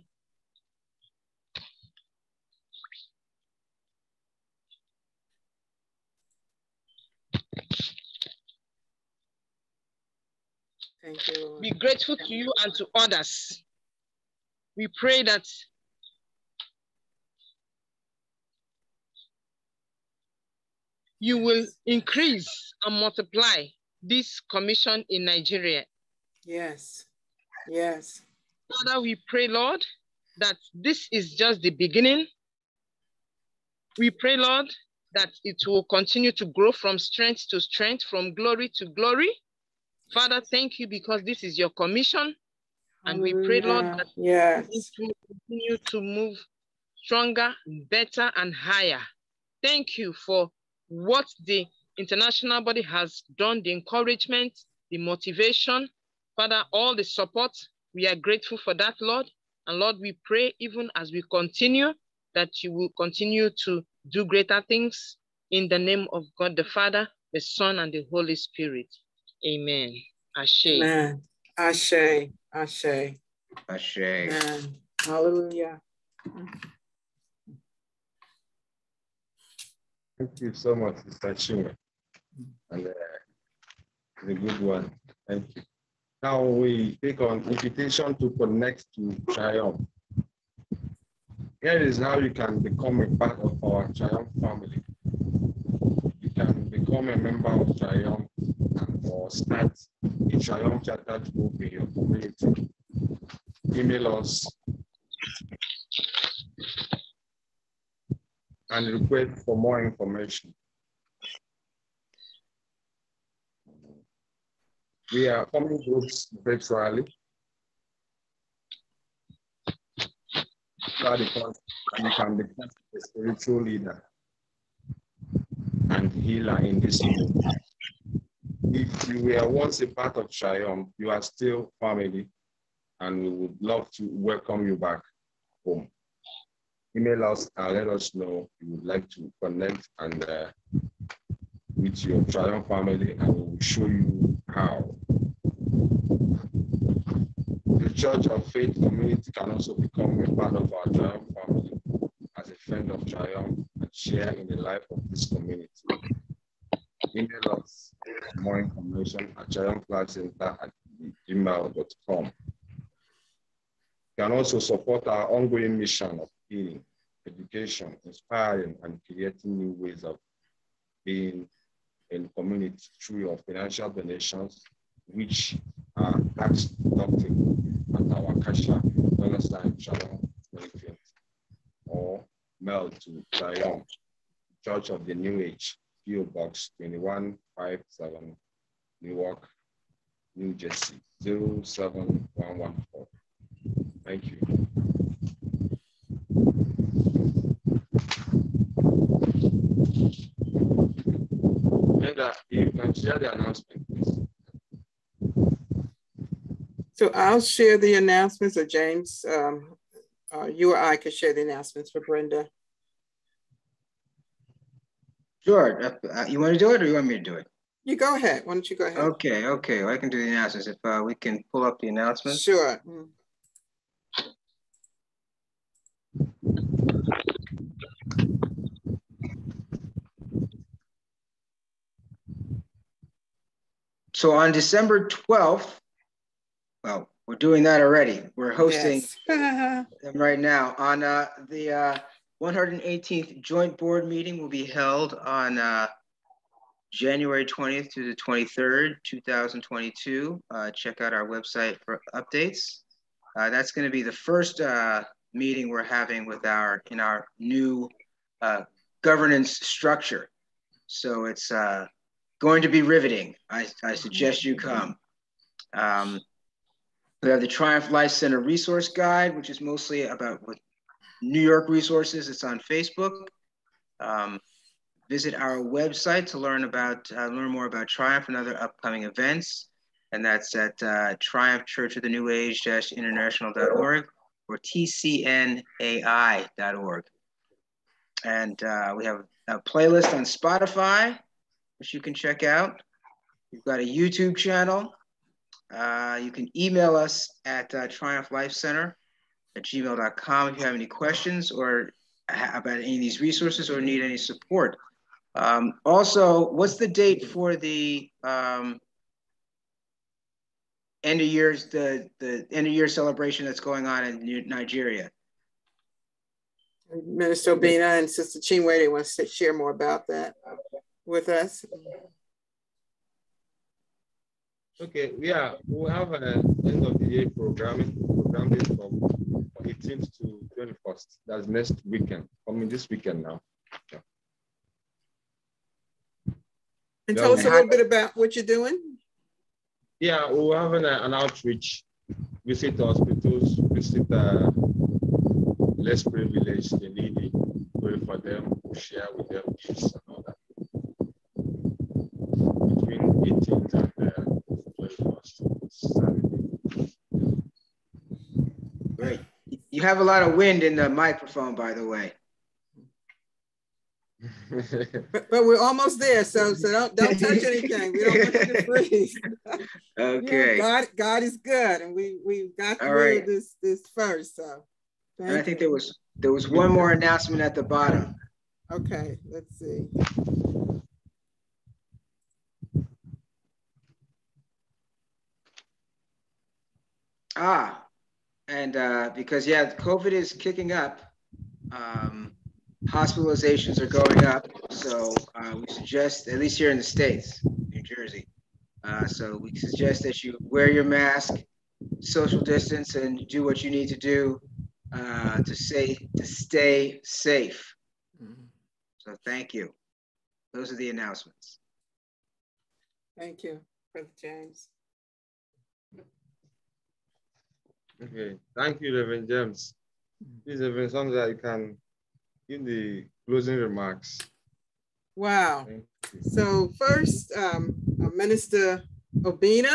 be grateful to you and to others, we pray that you will increase and multiply this commission in Nigeria. Yes, yes. Father, we pray, Lord, that this is just the beginning. We pray, Lord, that it will continue to grow from strength to strength, from glory to glory. Father, thank you because this is your commission. And we pray, Lord, that it will continue to move stronger, better, and higher. Thank you for what the international body has done, the encouragement, the motivation, Father, all the support. We are grateful for that, Lord. And Lord, we pray even as we continue that you will continue to do greater things in the name of God the Father, the Son, and the Holy Spirit. Amen. Ashe. Amen. Ashe. Ashe. Ashe. Amen. Hallelujah. Thank you so much, Mr. Chinwe. And the good one. Thank you. Now we take on invitation to connect to Triumph. Here is how you can become a part of our Triumph family. You can become a member of Triumph or start a Triumph charter group in your community. Email us and request for more information. We are forming groups virtually. And you can become a spiritual leader and healer in this movement. If you were once a part of Triumph, you are still family, and we would love to welcome you back home. Email us and let us know you would like to connect and with your Triumph family, and we will show you how. The Church of Faith community can also become a part of our Triumph family as a friend of Triumph and share in the life of this community. Email us for more information at triumphclasscenter@gmail.com. You can also support our ongoing mission of healing, education, inspiring, and creating new ways of being in community through your financial donations, which are tax deductible at our Cash App, $Triumph, or mail to Triumph, Church of the New Age, PO Box 2157, Newark, New Jersey, 07114. Thank you. And you can share the announcement, please. So I'll share the announcements, or James, you or I could share the announcements for Brenda. Sure. You want to do it, or you want me to do it? You go ahead. Why don't you go ahead? Okay. Well, I can do the announcements if we can pull up the announcements. Sure. So on December 12th, well, we're doing that already. We're hosting them right now on the 118th Joint Board meeting will be held on January 20th to the 23rd, 2022. Check out our website for updates. That's going to be the first meeting we're having with our new governance structure. So it's going to be riveting. I suggest you come. We have the Triumph Life Center Resource Guide, which is mostly about New York resources. It's on Facebook. Visit our website to learn more about Triumph and other upcoming events. And that's at Triumph Church of the New Age-international.org or tcnai.org. And we have a playlist on Spotify, which you can check out. We've got a YouTube channel. You can email us at triumphlifecenter@gmail.com if you have any questions or about any of these resources or need any support. Also, what's the date for the end of year celebration that's going on in Nigeria? Minister Obinna and Sister Chinwe, they want to share more about that with us. Okay, yeah, we'll have an end of the year programming from 18th to 21st. That's next weekend. This weekend now. Yeah. And tell us a little bit about what you're doing. Yeah, we'll have an outreach, visit hospitals, visit less privileged, the needy, pray for them, share with them gifts and all that. Between 18th and 21st Saturday. Great. You have a lot of wind in the microphone, by the way. but we're almost there, so don't touch anything. We don't want you to freeze. Okay. Yeah, God is good, and we got through this first. So I think there was one more announcement at the bottom. Okay, let's see. And because COVID is kicking up. Hospitalizations are going up, so we suggest, at least here in the States, New Jersey, so we suggest that you wear your mask, social distance, and do what you need to do to stay safe. So thank you. Those are the announcements. Thank you, Brother James. Okay, thank you, Reverend James. Please, Reverend Sandra, you can in the closing remarks. Wow. So first, Minister Obinna,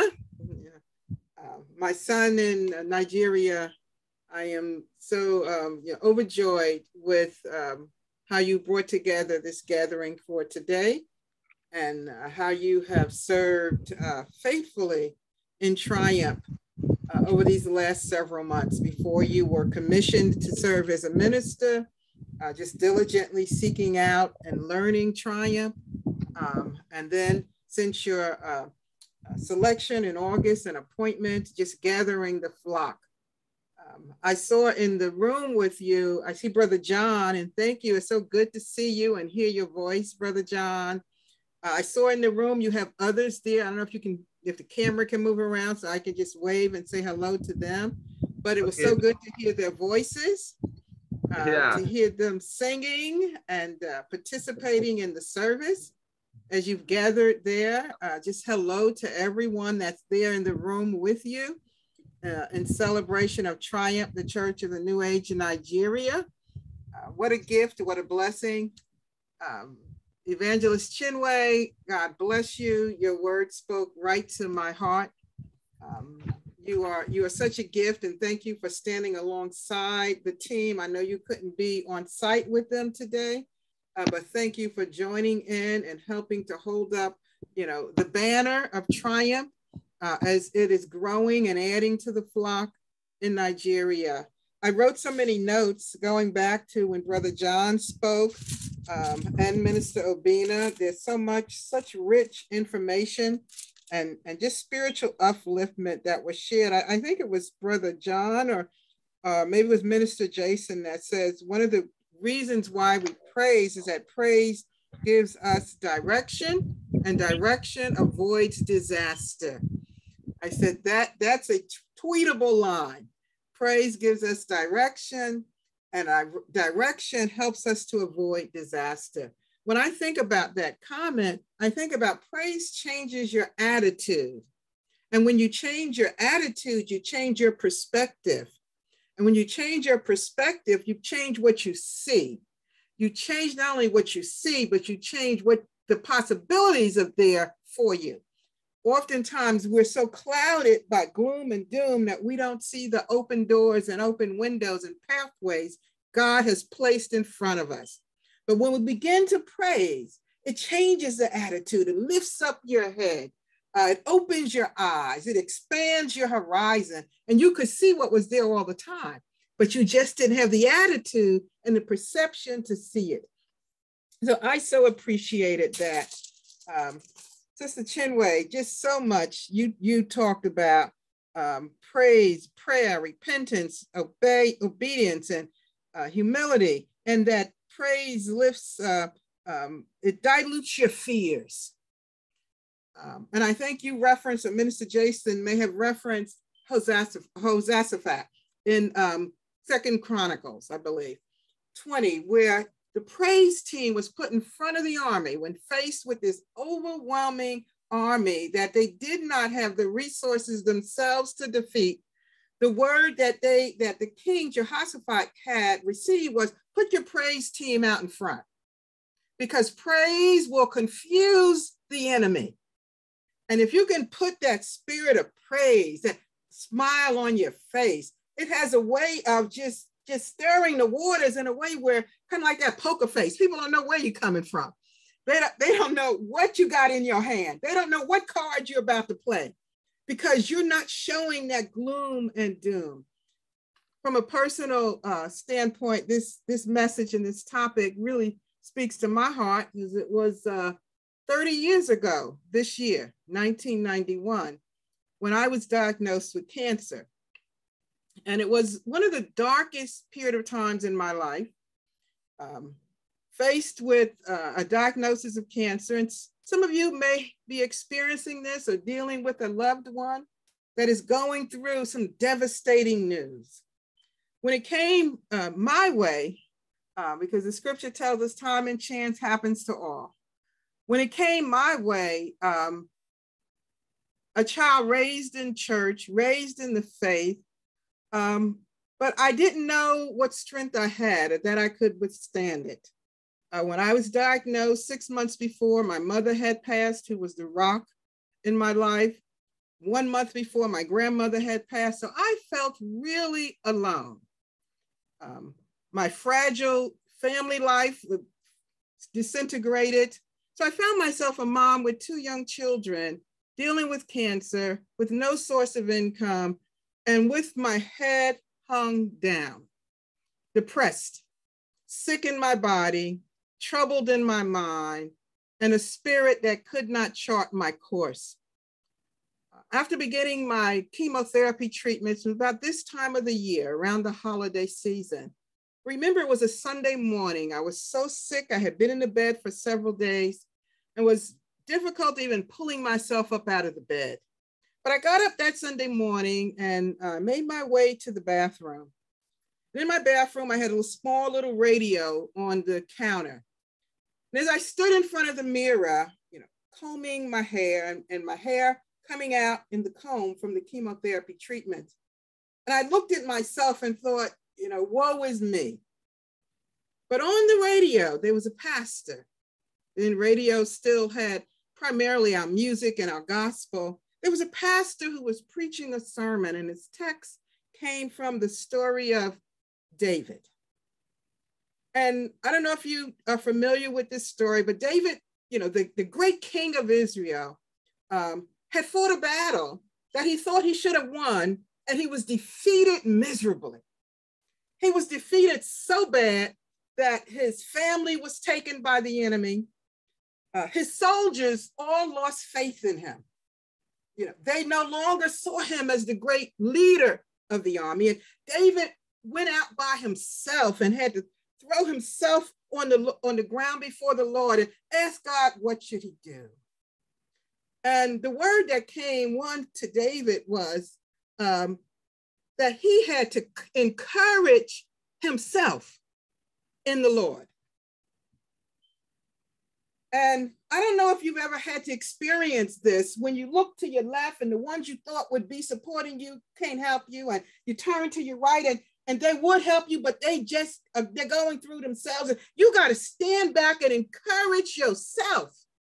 my son in Nigeria, I am so overjoyed with how you brought together this gathering for today and how you have served faithfully in Triumph over these last several months before you were commissioned to serve as a minister. Just diligently seeking out and learning Triumph. And then since your selection in August and appointment, just gathering the flock. I saw in the room with you, I see Brother John, and thank you. It's so good to see you and hear your voice, Brother John. I saw in the room you have others there. I don't know if the camera can move around so I can just wave and say hello to them. But it was so good to hear their voices. To hear them singing and participating in the service as you've gathered there. Just hello to everyone that's there in the room with you in celebration of Triumph, the Church of the New Age in Nigeria. What a gift, what a blessing. Evangelist Chinwe, God bless you. Your word spoke right to my heart. You are such a gift, and thank you for standing alongside the team. I know you couldn't be on site with them today, but thank you for joining in and helping to hold up, the banner of Triumph as it is growing and adding to the flock in Nigeria. I wrote so many notes going back to when Brother John spoke and Minister Obinna. There's such rich information and just spiritual upliftment that was shared. I think it was Brother John or maybe it was Minister Jason that says one of the reasons why we praise is that praise gives us direction, and direction avoids disaster. I said that's a tweetable line. Praise gives us direction, and our direction helps us to avoid disaster. When I think about that comment, I think about praise changes your attitude. And when you change your attitude, you change your perspective. And when you change your perspective, you change what you see. You change not only what you see, but you change what the possibilities are there for you. Oftentimes, we're so clouded by gloom and doom that we don't see the open doors and open windows and pathways God has placed in front of us. But when we begin to praise, it changes the attitude. It lifts up your head. It opens your eyes. It expands your horizon. And you could see what was there all the time, but you just didn't have the attitude and the perception to see it. So I so appreciated that. Sister Chinwe, just so much. You talked about praise, prayer, repentance, obedience, and humility, and that praise lifts, it dilutes your fears. And I think you referenced, or Minister Jason may have referenced Jehoshaphat in 2nd Chronicles, I believe, 20, where the praise team was put in front of the army when faced with this overwhelming army that they did not have the resources themselves to defeat. The word that the King Jehoshaphat had received was, put your praise team out in front, because praise will confuse the enemy. And if you can put that spirit of praise, that smile on your face, it has a way of just stirring the waters in a way where, kind of like that poker face, people don't know where you're coming from. They don't know what you got in your hand. They don't know what card you're about to play, because you're not showing that gloom and doom. From a personal standpoint, this message and this topic really speaks to my heart, because it was 30 years ago this year, 1991, when I was diagnosed with cancer. And it was one of the darkest period of times in my life, faced with a diagnosis of cancer. And some of you may be experiencing this or dealing with a loved one that is going through some devastating news. When it came my way, because the scripture tells us time and chance happens to all. When it came my way, a child raised in church, raised in the faith, but I didn't know what strength I had or that I could withstand it. When I was diagnosed 6 months before, my mother had passed, who was the rock in my life. 1 month before, my grandmother had passed. So I felt really alone. My fragile family life disintegrated. So I found myself a mom with 2 young children, dealing with cancer, with no source of income, and with my head hung down, depressed, sick in my body, troubled in my mind, and a spirit that could not chart my course. After beginning my chemotherapy treatments, about this time of the year, around the holiday season, remember it was a Sunday morning. I was so sick, I had been in the bed for several days and was difficult even pulling myself up out of the bed. But I got up that Sunday morning and made my way to the bathroom. And in my bathroom, I had a small little radio on the counter. And as I stood in front of the mirror, combing my hair and my hair coming out in the comb from the chemotherapy treatment, and I looked at myself and thought, woe is me. But on the radio, there was a pastor. And radio still had primarily our music and our gospel. There was a pastor who was preaching a sermon, and his text came from the story of David. And I don't know if you are familiar with this story, but David, the great king of Israel, had fought a battle that he thought he should have won, and he was defeated miserably. He was defeated so bad that his family was taken by the enemy. His soldiers all lost faith in him. they no longer saw him as the great leader of the army. And David went out by himself and had to throw himself on the ground before the Lord and ask God, what should he do? And the word that came to David was that he had to encourage himself in the Lord. And I don't know if you've ever had to experience this when you look to your left and the ones you thought would be supporting you can't help you, and you turn to your right and they would help you, but they're going through themselves. And you got to stand back and encourage yourself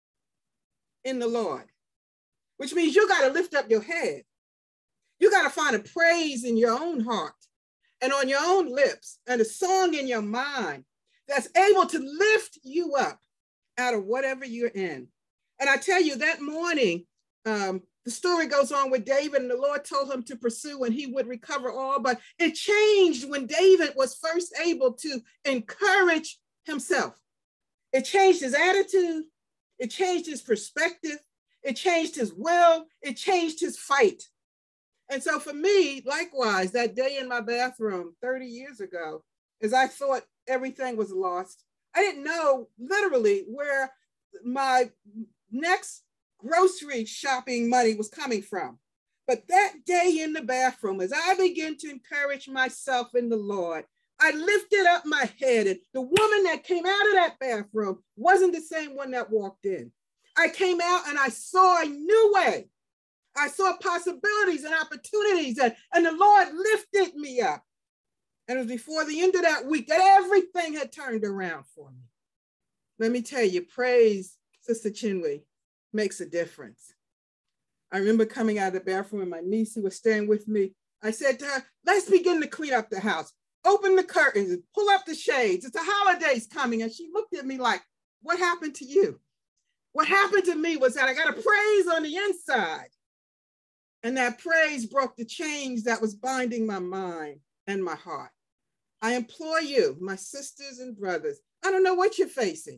in the Lord, which means you got to lift up your head. You got to find a praise in your own heart and on your own lips and a song in your mind that's able to lift you up out of whatever you're in. And I tell you, that morning, the story goes on with David, and the Lord told him to pursue and he would recover all, but it changed when David was first able to encourage himself. It changed his attitude, it changed his perspective, it changed his will, it changed his fight. And so for me, likewise, that day in my bathroom 30 years ago, as I thought everything was lost, I didn't know literally where my next grocery shopping money was coming from. But that day in the bathroom, as I began to encourage myself in the Lord, I lifted up my head, and the woman that came out of that bathroom wasn't the same one that walked in. I came out and I saw a new way. I saw possibilities and opportunities, and the Lord lifted me up. And it was before the end of that week that everything had turned around for me. Let me tell you, praise, Sister Chinwe, makes a difference. I remember coming out of the bathroom and my niece who was staying with me, I said to her, let's begin to clean up the house. Open the curtains and pull up the shades. It's the holidays coming. And she looked at me like, what happened to you? What happened to me was that I got a praise on the inside. And that praise broke the chains that was binding my mind and my heart. I implore you, my sisters and brothers, I don't know what you're facing.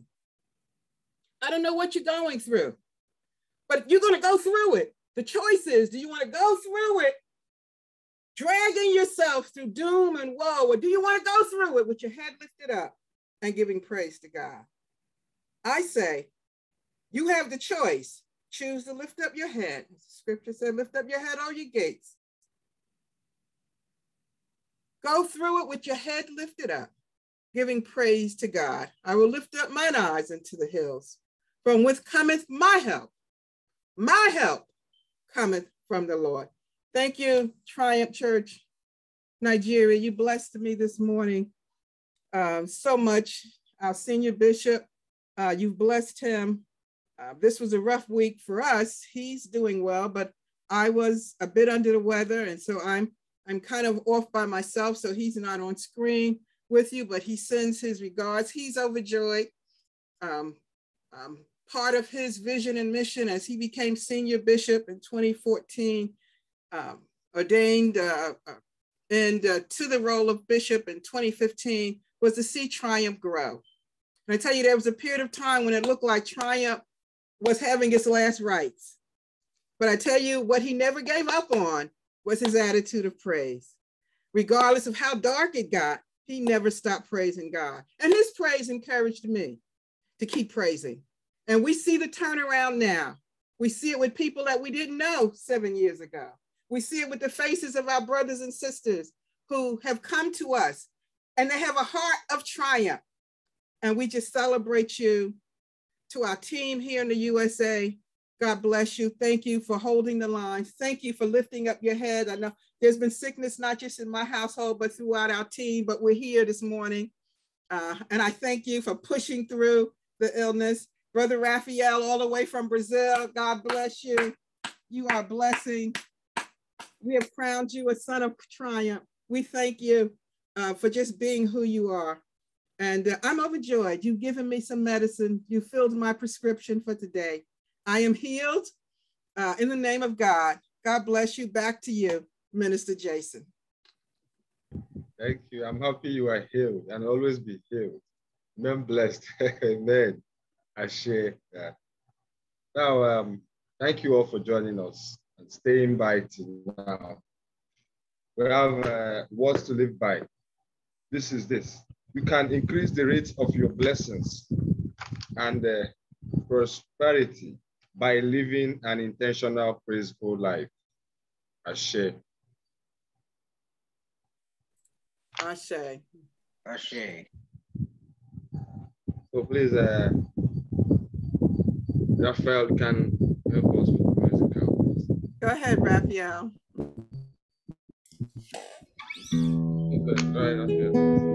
I don't know what you're going through, but you're going to go through it. The choice is, do you want to go through it, dragging yourself through doom and woe, or do you want to go through it with your head lifted up and giving praise to God? I say, you have the choice. Choose to lift up your head. As the scripture said, lift up your head, all your gates. Go through it with your head lifted up, giving praise to God. I will lift up mine eyes into the hills, from whence cometh my help. My help cometh from the Lord. Thank you, Triumph Church, Nigeria. You blessed me this morning so much. Our senior bishop, you've blessed him. This was a rough week for us. He's doing well, but I was a bit under the weather, and so I'm kind of off by myself, so he's not on screen with you, but he sends his regards. He's overjoyed. Part of his vision and mission as he became senior bishop in 2014, ordained and to the role of bishop in 2015 was to see Triumph grow. And I tell you, there was a period of time when it looked like Triumph was having its last rites. But I tell you, what he never gave up on was his attitude of praise. Regardless of how dark it got, he never stopped praising God. And his praise encouraged me to keep praising. And we see the turnaround now. We see it with people that we didn't know 7 years ago. We see it with the faces of our brothers and sisters who have come to us, and they have a heart of triumph. And we just celebrate you. To our team here in the USA, God bless you. Thank you for holding the line. Thank you for lifting up your head. I know there's been sickness, not just in my household, but throughout our team, but we're here this morning. And I thank you for pushing through the illness. Brother Raphael, all the way from Brazil, God bless you. You are a blessing. We have crowned you a son of triumph. We thank you for just being who you are. And I'm overjoyed. You've given me some medicine. You filled my prescription for today. I am healed in the name of God. God bless you. Back to you, Minister Jason. Thank you. I'm happy you are healed and always be healed. Amen. Blessed. Amen. I share that. Now, thank you all for joining us. and staying by till now. We have words to live by. This is this. You can increase the rate of your blessings and prosperity by living an intentional, praiseful life. Ashe. Ashe. Ashe. So please, Raphael, can help us with the musical. Go ahead, Raphael. Okay, try Raphael.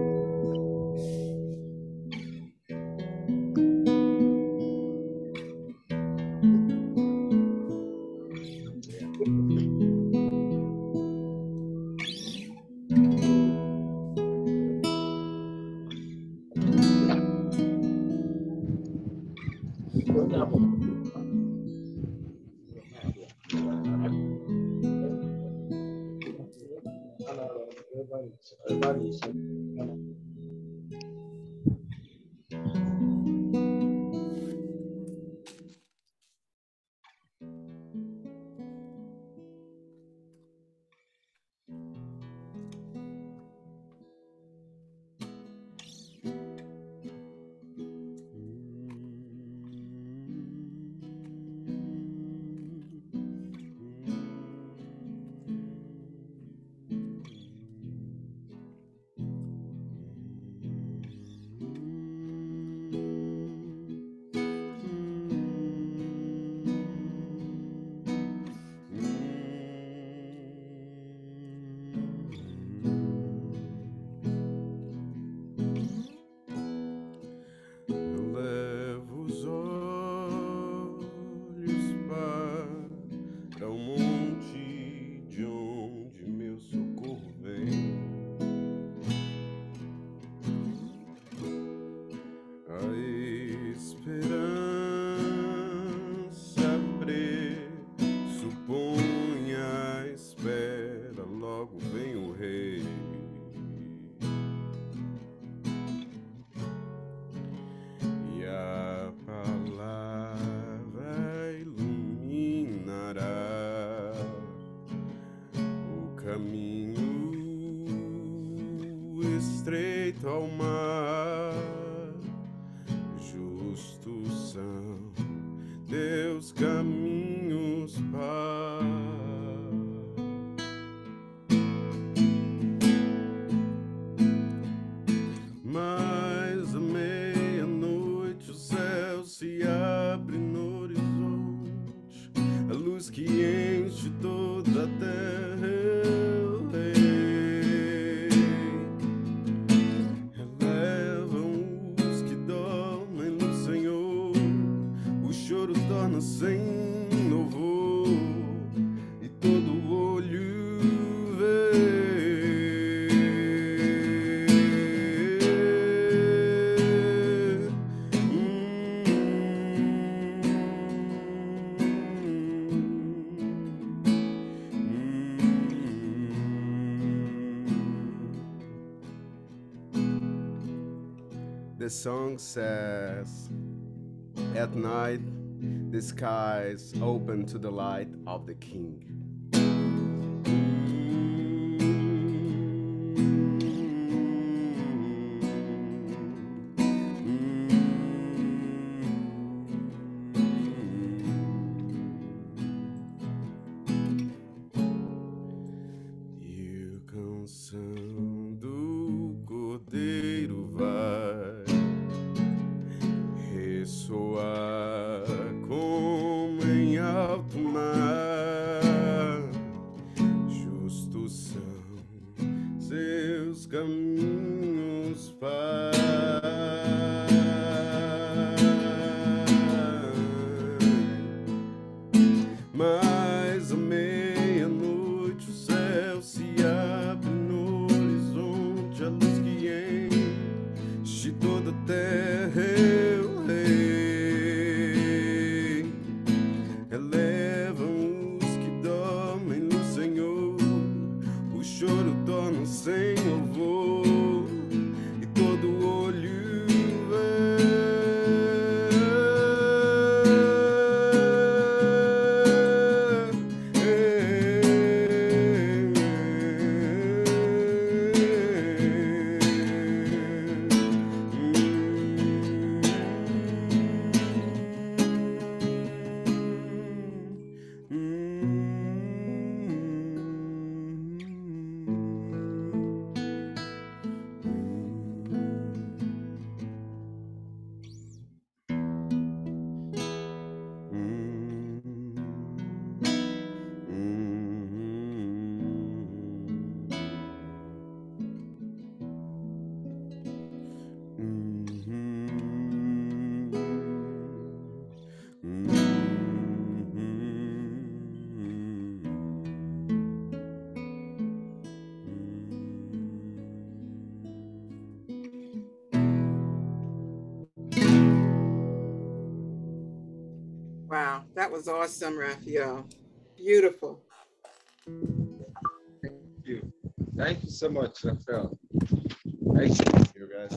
Estreito ao mar, justos são teus caminhos, Pai. Mas à meia-noite o céu se abre no horizonte, a luz que enche toda a terra. Sem louvor e todo olho vê. The song says, at night the skies open to the light of the King. E a canção do Cordeiro vai ressoar como em alto mar. Justos são seus caminhos, Pai. Mas à meia-noite o céu se abre no horizonte, a luz que enche toda a terra. Elevam was awesome, Raphael. Beautiful. Thank you. Thank you so much, Raphael. Thank you, guys.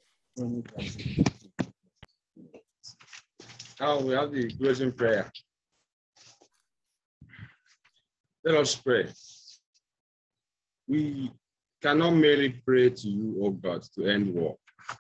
Now we have the closing prayer. Let us pray. We cannot merely pray to you, O God, to end war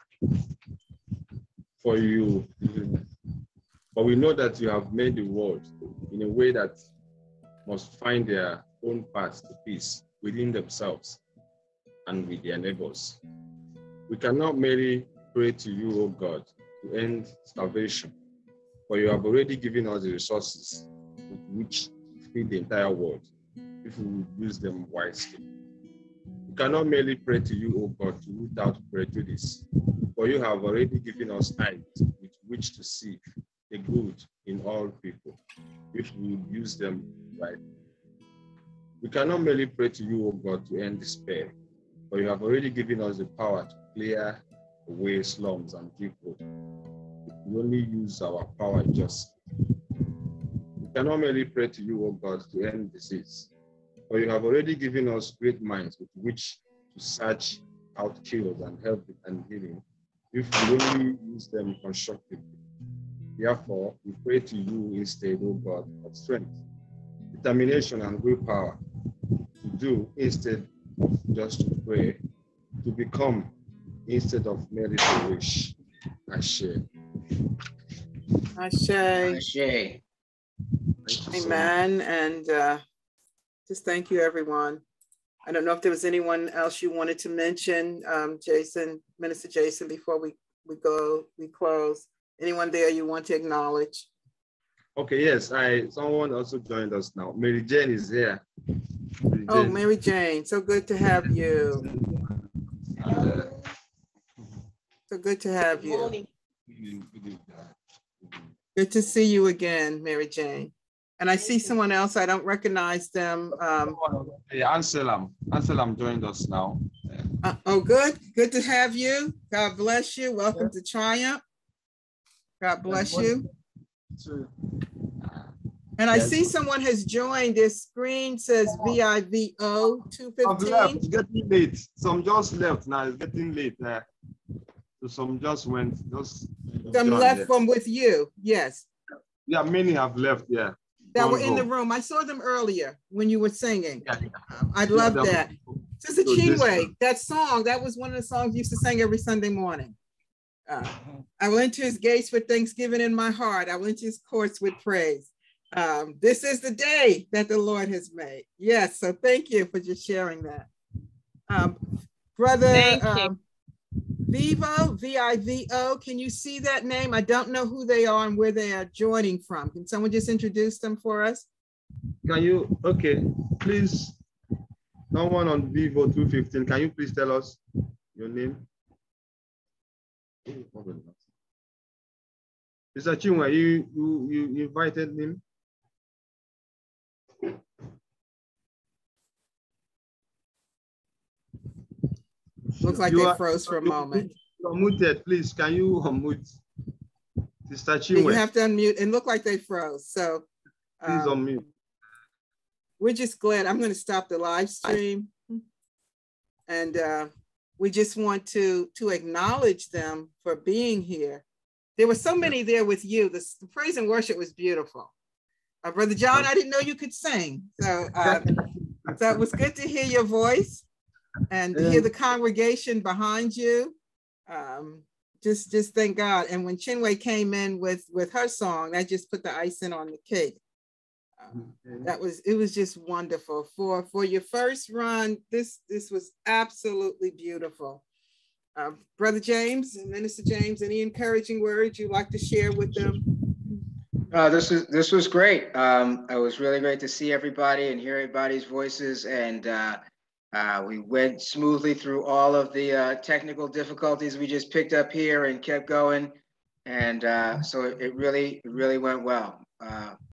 for you, but we know that you have made the world in a way that must find their own path to peace within themselves and with their neighbors. We cannot merely pray to you, O God, to end starvation, but you have already given us the resources with which to feed the entire world if we would use them wisely. We cannot merely pray to you, O God, to root out prejudice, for you have already given us eyes with which to see the good in all people if we would use them right. We cannot merely pray to you, O God, to end despair, for you have already given us the power to clear away slums and give hope. We only use our power justly. We cannot merely pray to you, O God, to end disease, for you have already given us great minds with which to search out cures and help and healing if we only use them constructively. Therefore, we pray to you instead, O God, of strength, determination, and willpower to do instead of just to pray, to become instead of merely to wish. Ashe. Ashe. Ashe. Amen. And just thank you, everyone. I don't know if there was anyone else you wanted to mention, Jason, Minister Jason, before we close. Anyone there you want to acknowledge? Okay, yes, someone also joined us now. Mary Jane is here. Mary Jane, so good to have you. So good to have you. Good to see you again, Mary Jane. And I see someone else, I don't recognize them. Anselm joined us now. Good to have you. God bless you. Welcome to Triumph. God bless you. And I see someone has joined. This screen says VIVO 215. It's getting late. Some just left now. It's getting late. So some just went. Some left from with you. Yes. Yeah, many have left. Yeah. That were in the room. I saw them earlier when you were singing. I love that. Sister Chinwe, that song, that was one of the songs you used to sing every Sunday morning. I will enter his gates with thanksgiving in my heart. I will enter his courts with praise. This is the day that the Lord has made. Yes, so thank you for just sharing that. Brother Vivo, V-I-V-O, can you see that name? I don't know who they are and where they are joining from. Can someone just introduce them for us? Can you, okay, please, someone on Vivo 215, can you please tell us your name? Mr. Chinwe, you invited him? Looks like they froze for a moment. You're muted, please. Can you unmute? Sister Chinwe. You have to unmute. It looked like they froze. So please unmute. We're just glad. I'm going to stop the live stream. And we just want to acknowledge them for being here. There were so many there with you. The praise and worship was beautiful. Brother John, I didn't know you could sing. So, so it was good to hear your voice and to hear the congregation behind you. Just thank God. And when Chinwe came in with her song, that just put the icing on the cake. It was just wonderful. For your first run, this was absolutely beautiful. Brother James, Minister James, any encouraging words you'd like to share with them? This was great. It was really great to see everybody and hear everybody's voices, and we went smoothly through all of the technical difficulties we just picked up here and kept going, and so it really went well.